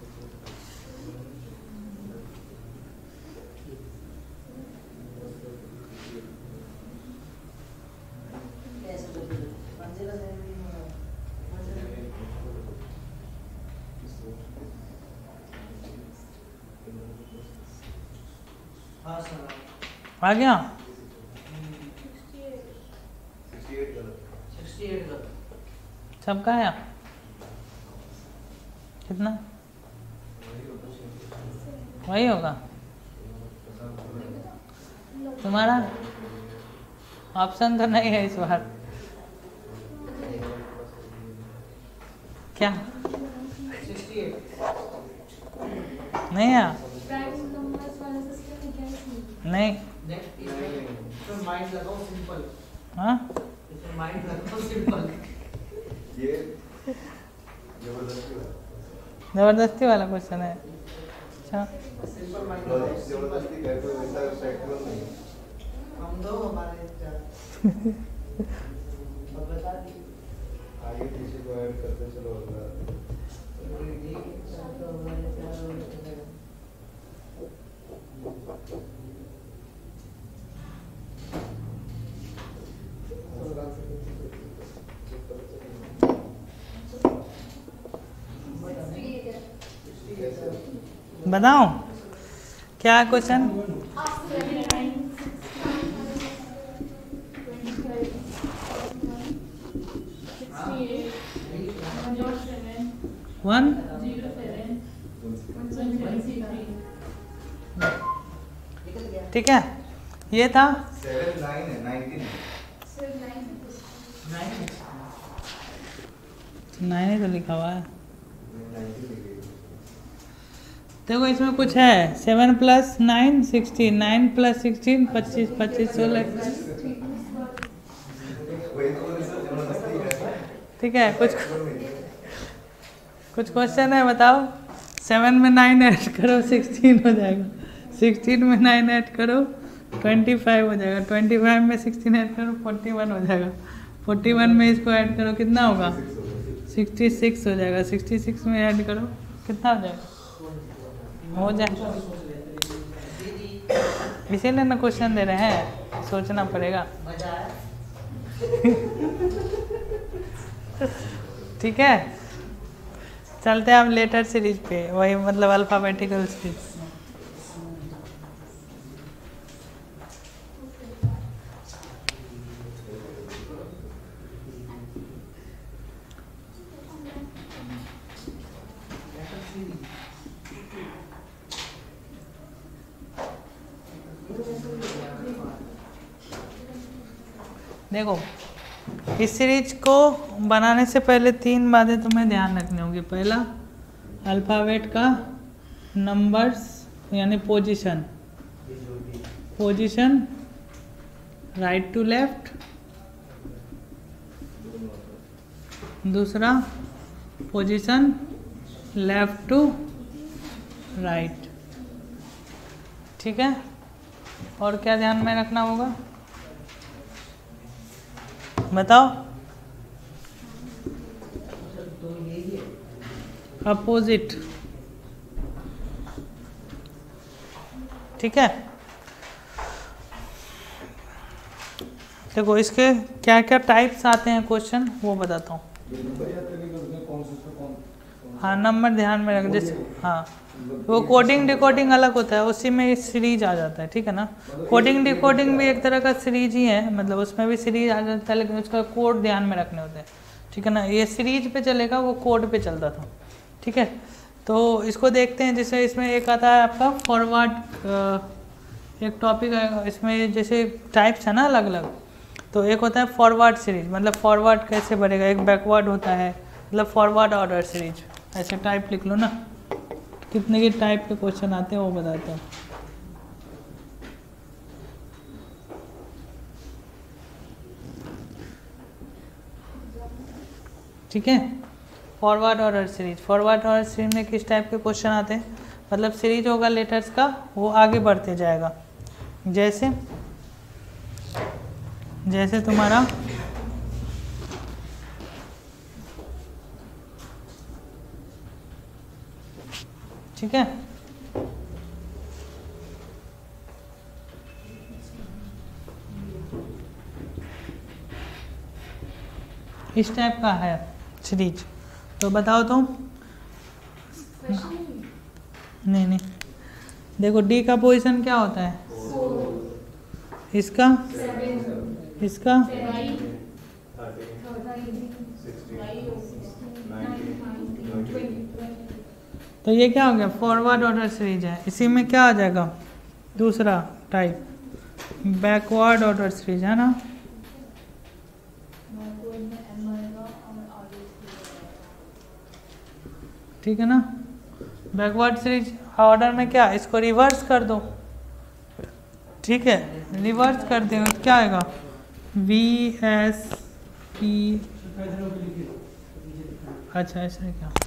आ गया 68 सबका है कितना? वही होगा तुम्हारा। ऑप्शन तो नहीं है इस बार। क्या 68 नहीं है? नहीं इसमें माइंड लगाओ सिंपल। हाँ इसमें माइंड लगाओ सिंपल। ये जबरदस्ती वाला जबरदस्ती वाला क्वेश्चन है। अच्छा सिंपल माइंड लगाओ। जबरदस्ती करके वैसा प्रैक्टिकल नहीं। हम दो हमारे चार अब बता दी आगे पीछे को ऐड करते चलो अगला। बताओ क्या क्वेश्चन? वन ठीक है। ये था 7 9 है 19 9 ही तो लिखा हुआ है। 19 देखो इसमें कुछ है 7 + 9 16 9 + 16 25 25 16। ठीक है कुछ क्वेश्चन है बताओ। 7 में 9 ऐड करो 16 हो जाएगा। 16 में 9 ऐड करो 25 हो जाएगा। 25 में 16 ऐड करो 41 हो जाएगा। 41 में इसको ऐड करो कितना होगा? 66 हो जाएगा। 66 में ऐड करो कितना हो जाएगा? हो जाएगा। इसीलिए ना क्वेश्चन दे रहे हैं, सोचना पड़ेगा। मजा आया। ठीक है चलते हैं हम लेटर सीरीज पे। वही मतलब अल्फाबेटिकल सीरीज। देखो इस सीरीज को बनाने से पहले 3 बातें तुम्हें ध्यान रखनी होगी। पहला अल्फ़ाबेट का नंबर्स यानी position, position right to left, दूसरा पोजीशन लेफ्ट टू राइट। ठीक है, और क्या ध्यान में रखना होगा बताओ? अपोजिट। ठीक है, देखो इसके क्या क्या टाइप्स आते हैं क्वेश्चन वो बताता हूँ। हाँ नंबर ध्यान में रख, जैसे हाँ वो कोडिंग डिकोडिंग अलग होता है, उसी में सीरीज आ जाता है। ठीक है ना, कोडिंग डिकोडिंग भी एक तरह का सीरीज ही है, मतलब उसमें भी सीरीज आ जाता है, लेकिन उसका कोड ध्यान में रखने होते हैं। ठीक है ना, ये सीरीज पे चलेगा, वो कोड पे चलता था। ठीक है, तो इसको देखते हैं। जैसे इसमें एक आता है आपका फॉरवर्ड, एक टॉपिक आएगा इसमें, जैसे टाइप्स है ना अलग अलग। तो एक होता है फॉरवर्ड सीरीज, मतलब फॉरवर्ड कैसे बढ़ेगा। एक बैकवर्ड होता है, मतलब फॉरवर्ड ऑर्डर सीरीज। ऐसे टाइप लिख लो ना, कितने के टाइप के क्वेश्चन आते हैं वो बताता हूँ। ठीक है, forward order series. Forward order series में किस टाइप के क्वेश्चन आते हैं, मतलब सीरीज होगा लेटर्स का, वो आगे बढ़ते जाएगा। जैसे जैसे तुम्हारा ठीक है, इस टाइप का है सीरीज। तो बताओ तुम। नहीं नहीं, देखो डी का पोजीशन क्या होता है, इसका इसका तो ये क्या हो गया, फॉरवर्ड ऑर्डर सीरीज है। इसी में क्या आ जाएगा, दूसरा टाइप बैकवर्ड ऑर्डर सीरीज है ना। ठीक है ना, बैकवर्ड सीरीज ऑर्डर में क्या, इसको रिवर्स कर दो। ठीक है, रिवर्स कर देंगे क्या आएगा, VSP। अच्छा ऐसा है क्या,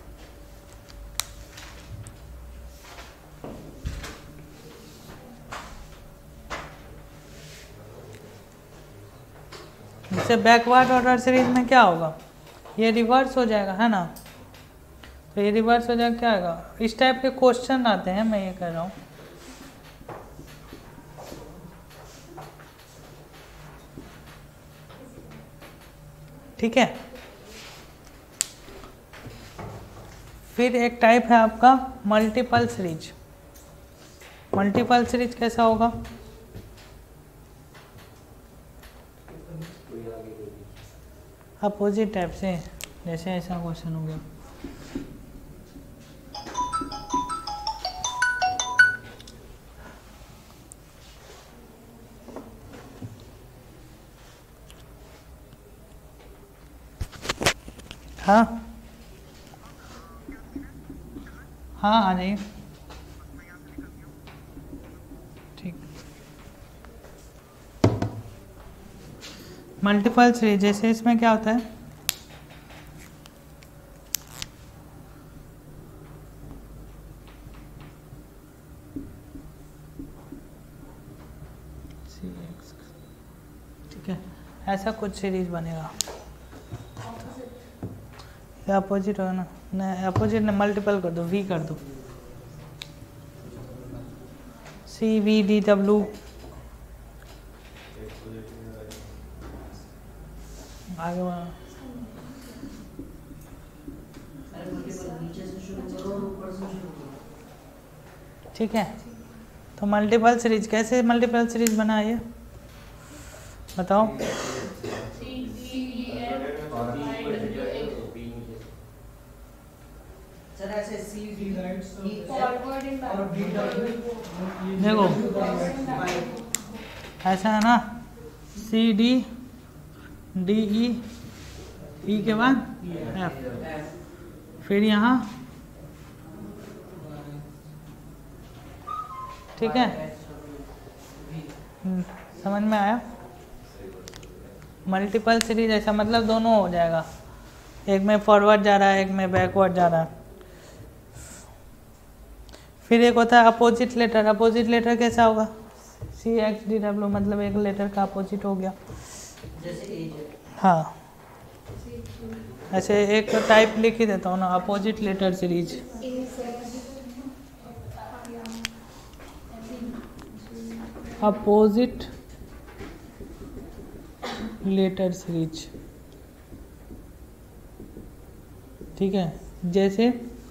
जैसे बैकवर्ड ऑर्डर सीरीज में क्या होगा, ये रिवर्स हो जाएगा है ना। तो ये रिवर्स हो जाएगा, क्या आएगा, इस टाइप के क्वेश्चन आते हैं, मैं ये कह रहा हूँ। ठीक है, फिर एक टाइप है आपका मल्टीपल सीरीज। मल्टीपल सीरीज कैसा होगा, अपोजिट टाइप से, जैसे ऐसा क्वेश्चन हो गया। हाँ हाँ आ जाइए। ठीक, मल्टीपल सीरीज जैसे इसमें क्या होता है, ठीक है, ऐसा कुछ सीरीज बनेगा। अपोजिट होगा ना, नहीं अपोजिट ने मल्टीपल कर दो, V कर दो, CVDW। आगे बढ़ो, ठीक है। तो मल्टीपल सीरीज कैसे, मल्टीपल सीरीज बनाइए बताओ। देखो ऐसा है ना, CD DE, E के बाद F, फिर यहाँ ठीक है, समझ में आया? मल्टीपल सीरीज ऐसा मतलब दोनों हो जाएगा, एक में फॉरवर्ड जा रहा है, एक में बैकवर्ड जा रहा है। फिर एक होता है अपोजिट लेटर। अपोजिट लेटर कैसा होगा? CXDW, मतलब एक लेटर का अपोजिट हो गया। हाँ, ऐसे एक टाइप लिख ही देता हूँ ना, opposite letter series. Opposite letter series, ठीक है। जैसे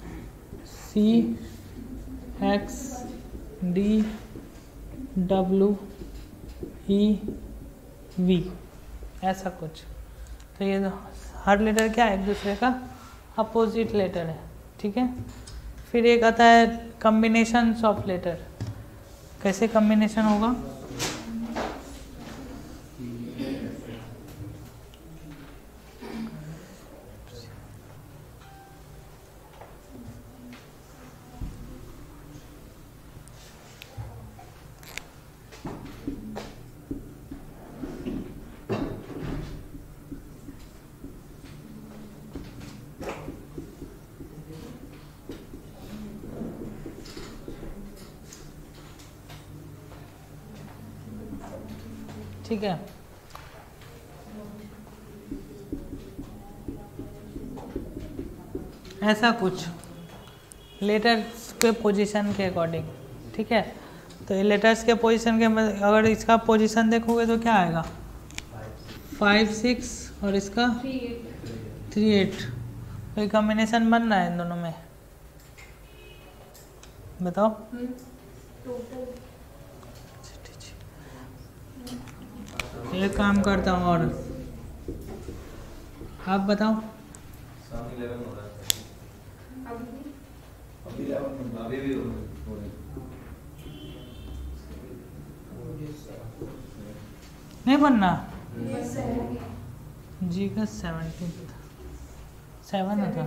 CXDWEV, ऐसा कुछ। तो ये हर लेटर क्या है? एक दूसरे का अपोजिट लेटर है, ठीक है। फिर एक आता है कॉम्बिनेशन ऑफ लेटर। कैसे कॉम्बिनेशन होगा? ठीक है, ऐसा कुछ लेटर्स के पोजीशन के अकॉर्डिंग, ठीक है। तो ये लेटर्स के पोजीशन के, अगर इसका पोजीशन देखोगे तो क्या आएगा? 5 6 और इसका 3 8। कोई कॉम्बिनेशन बन रहा है इन दोनों में? बताओ। एक काम करता हूँ और आप बताओ। नहीं बनना? जी का 17 7 था।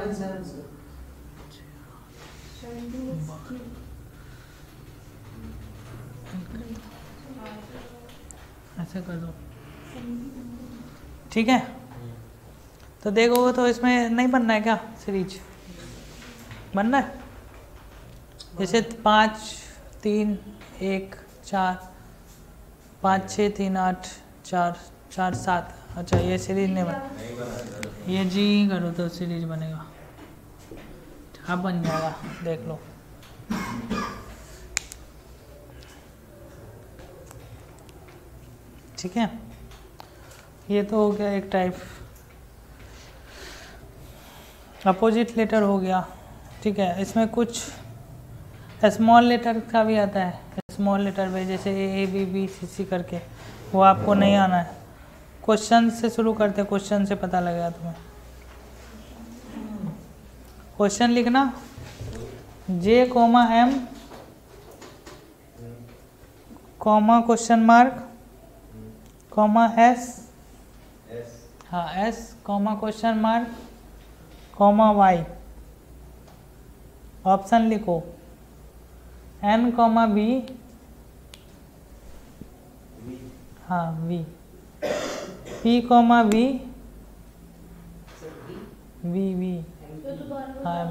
ऐसे कर दो, ठीक है। तो देखोगे तो इसमें नहीं बनना है क्या? सीरीज बनना है। जैसे 5 3 1 4 5 6 3 8 4 4 7। अच्छा, ये सीरीज नहीं बन, ये जी करो तो सीरीज बनेगा। अब बन जाएगा, देख लो। ठीक है, ये तो हो गया एक टाइप, अपोजिट लेटर हो गया, ठीक है। इसमें कुछ स्मॉल लेटर का भी आता है। स्मॉल लेटर में जैसे ABBCC करके, वो आपको नहीं आना है। क्वेश्चन से शुरू करते, क्वेश्चन से पता लगेगा तुम्हें। क्वेश्चन लिखना J, M, question mark, S, हाँ S, question mark, Y। Option लिखो N, B, हाँ V, P, V, हाँ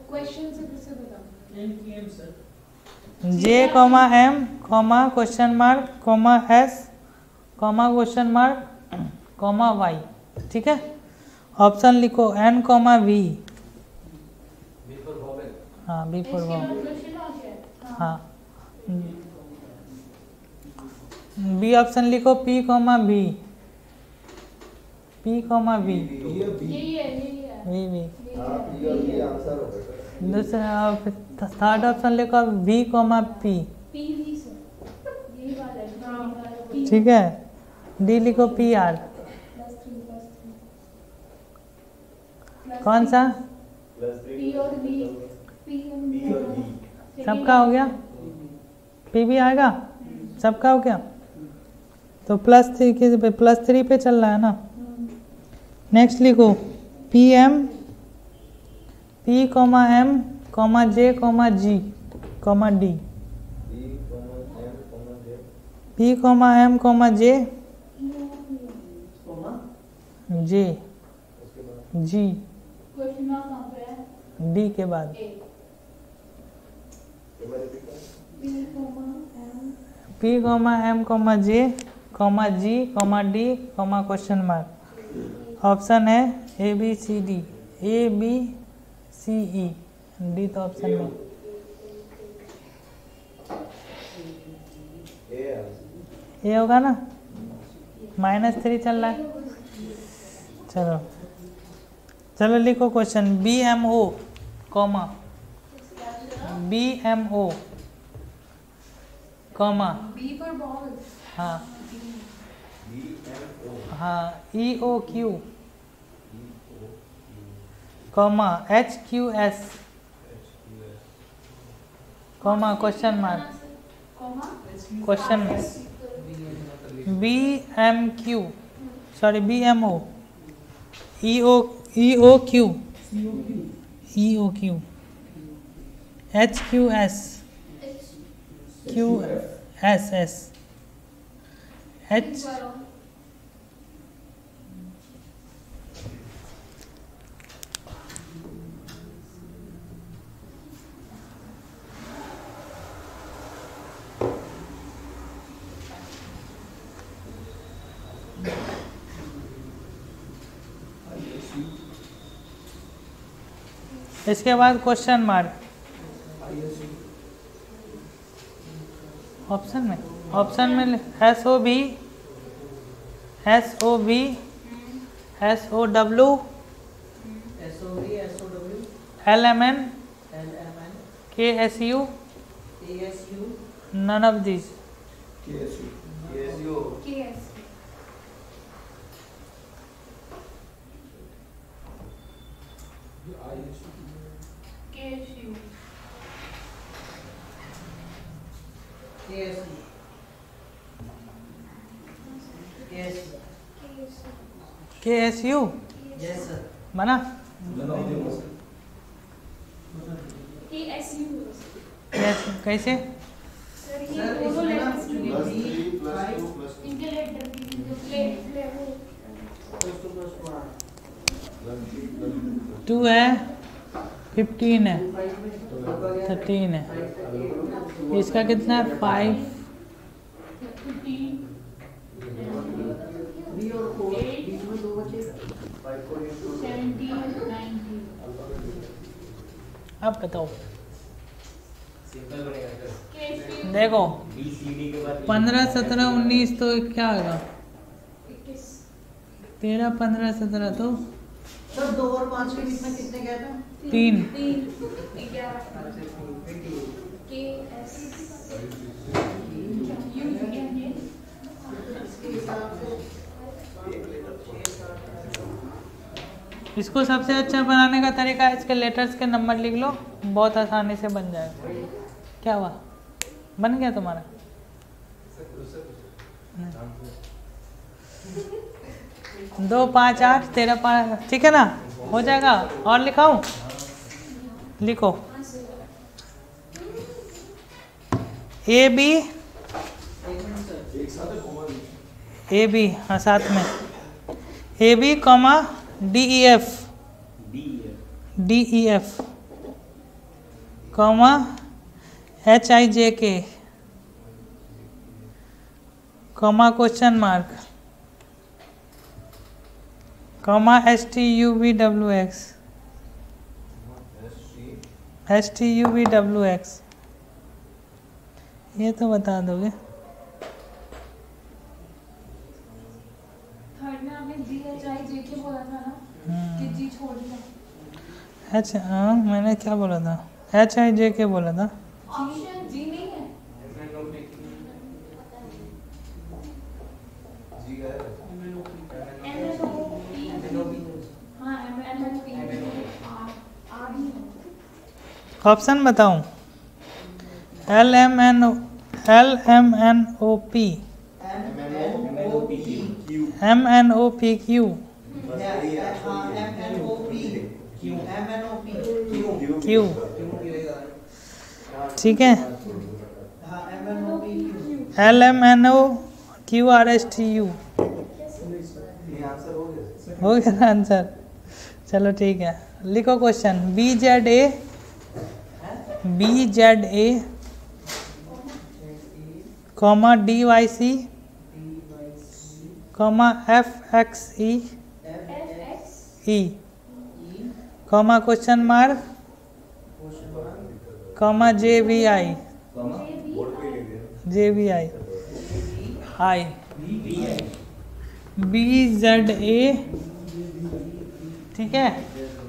J, M, question mark, S, question mark, Y, ठीक है। ऑप्शन लिखो N, V, हाँ B फॉर वॉवेल, हाँ B ऑप्शन लिखो P, V, दूसरा थर्ड ऑप्शन लिखो V, P, ठीक है। D लिखो PR, कौन सा? सबका हो गया, P भी आएगा, सबका हो गया। तो +3 पे चल रहा है ना। नेक्स्ट लिखो PM, P, M, J, G, D, P comma M comma J comma J G question mark कहाँ पे है? D के बाद ए P comma M comma J comma G comma D comma question mark. Option है A B C D, A B C E, D तो ऑप्शन में ए होगा ना। -3 चल रहा है। चलो चलो लिखो question BMO comma BMO comma B for ball हाँ हाँ EOQ comma HQS comma question mark question BMQ sorry BMO EOQ HQS QSS H इसके बाद क्वेश्चन मार्क ऑप्शन में SOB SOW LMN KSU none of these KSU बना कैसे टू है 15 है 13 है इसका कितना है 5 अब बताओ देखो 15 17 19 तो क्या होगा 13 15 17 तो सर 2 और 5 के बीच में कितने गैप हैं? 3 इसको सबसे अच्छा बनाने का तरीका है इसके लेटर्स के नंबर लिख लो, बहुत आसानी से बन जाएगा। क्या हुआ, बन गया तुम्हारा? 2 5 8 13 5 ठीक है ना, हो जाएगा। और लिखाऊं? लिखो ए बी हाँ साथ में AB comma DEF comma HIJK comma question mark comma STUVWX ये तो बता दोगे। थर्ड में आपने GHIJK बोला था ना कि G छोड़ दिया। हाँ मैंने क्या बोला था, HIJK बोला था। ऑप्शन G नहीं है। ऑप्शन बताऊं? LMNOP MNOPQ Q ठीक है। LMNOQRSTU ये आंसर हो गया। हो गया ना आंसर। चलो ठीक है, लिखो question. BZA comma DYC comma FXE comma question mark comma JBI I BZA, ठीक है,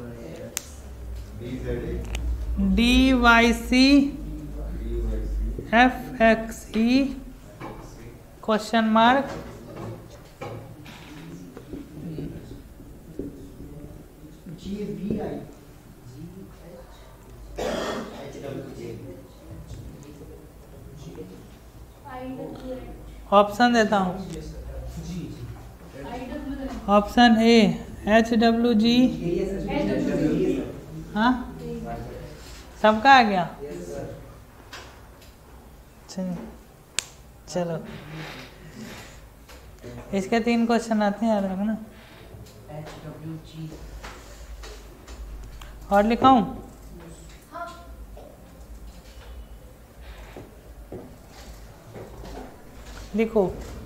DYC FXE question mark option देता हूँ। ऑप्शन ए HWG, हाँ सबका आ गया। चलो इसके 3 क्वेश्चन आते हैं, याद रखना। और लिखाऊं? लिखो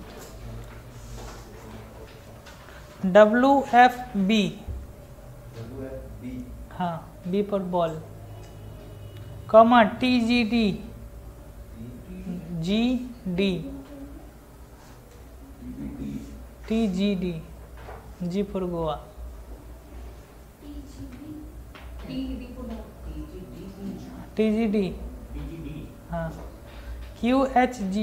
WFB, हाँ B for ball, comma TGD TGD G for Goa, TGD हाँ, QHG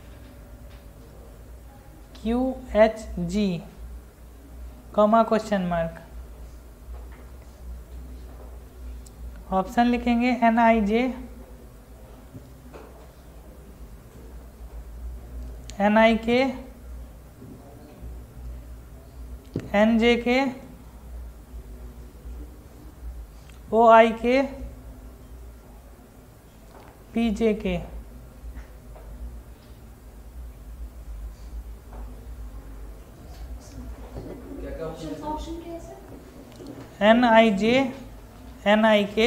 comma question mark. Option लिखेंगे NIJ NIK NJK OIK PJK। NIJ NIK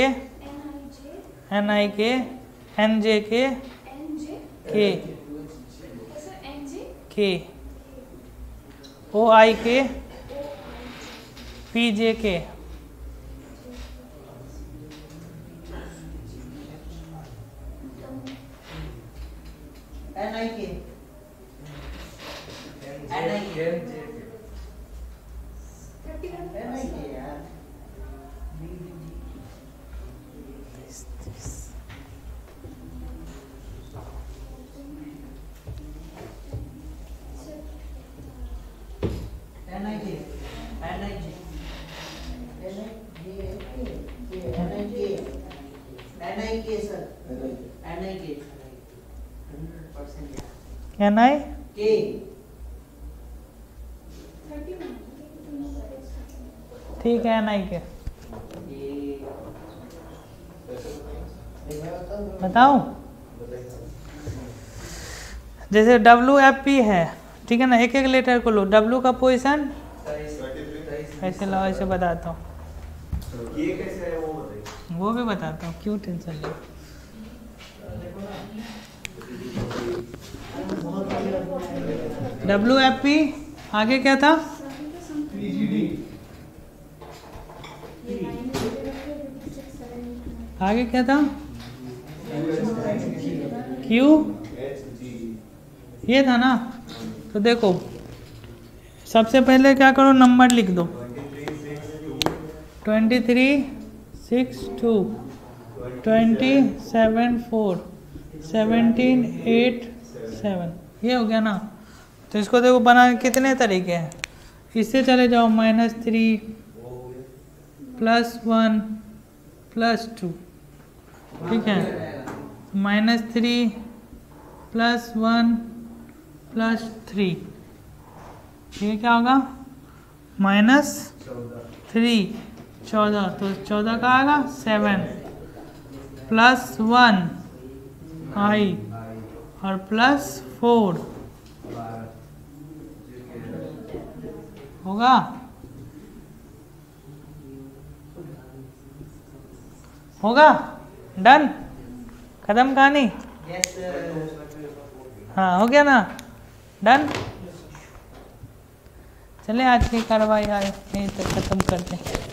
NIK NJK K K OIK PJK। ठीक है NIK बताऊं? जैसे WFP है, ठीक है ना, एक एक लेटर को लो। W का पोजीशन ऐसे लाओ, ऐसे बताता हूँ, वो भी बताता हूँ, क्यों टेंशन ले। WFP आगे क्या था? आगे क्या था? Q, ये था ना। तो देखो सबसे पहले क्या करो, नंबर लिख दो। 23 6 2 27 4 17 8 7, ये हो गया ना। तो इसको देखो बना कितने तरीके हैं। इससे चले जाओ -3 +1 +2, ठीक है, -3 +1 +3, ये क्या होगा? -3 14, तो 14 का आएगा 7 +1 I और +4 4 होगा। होगा, डन, खत्म कहानी। यस हाँ हो गया ना, डन। चले आज की कार्रवाई यहीं तक खत्म करते हैं।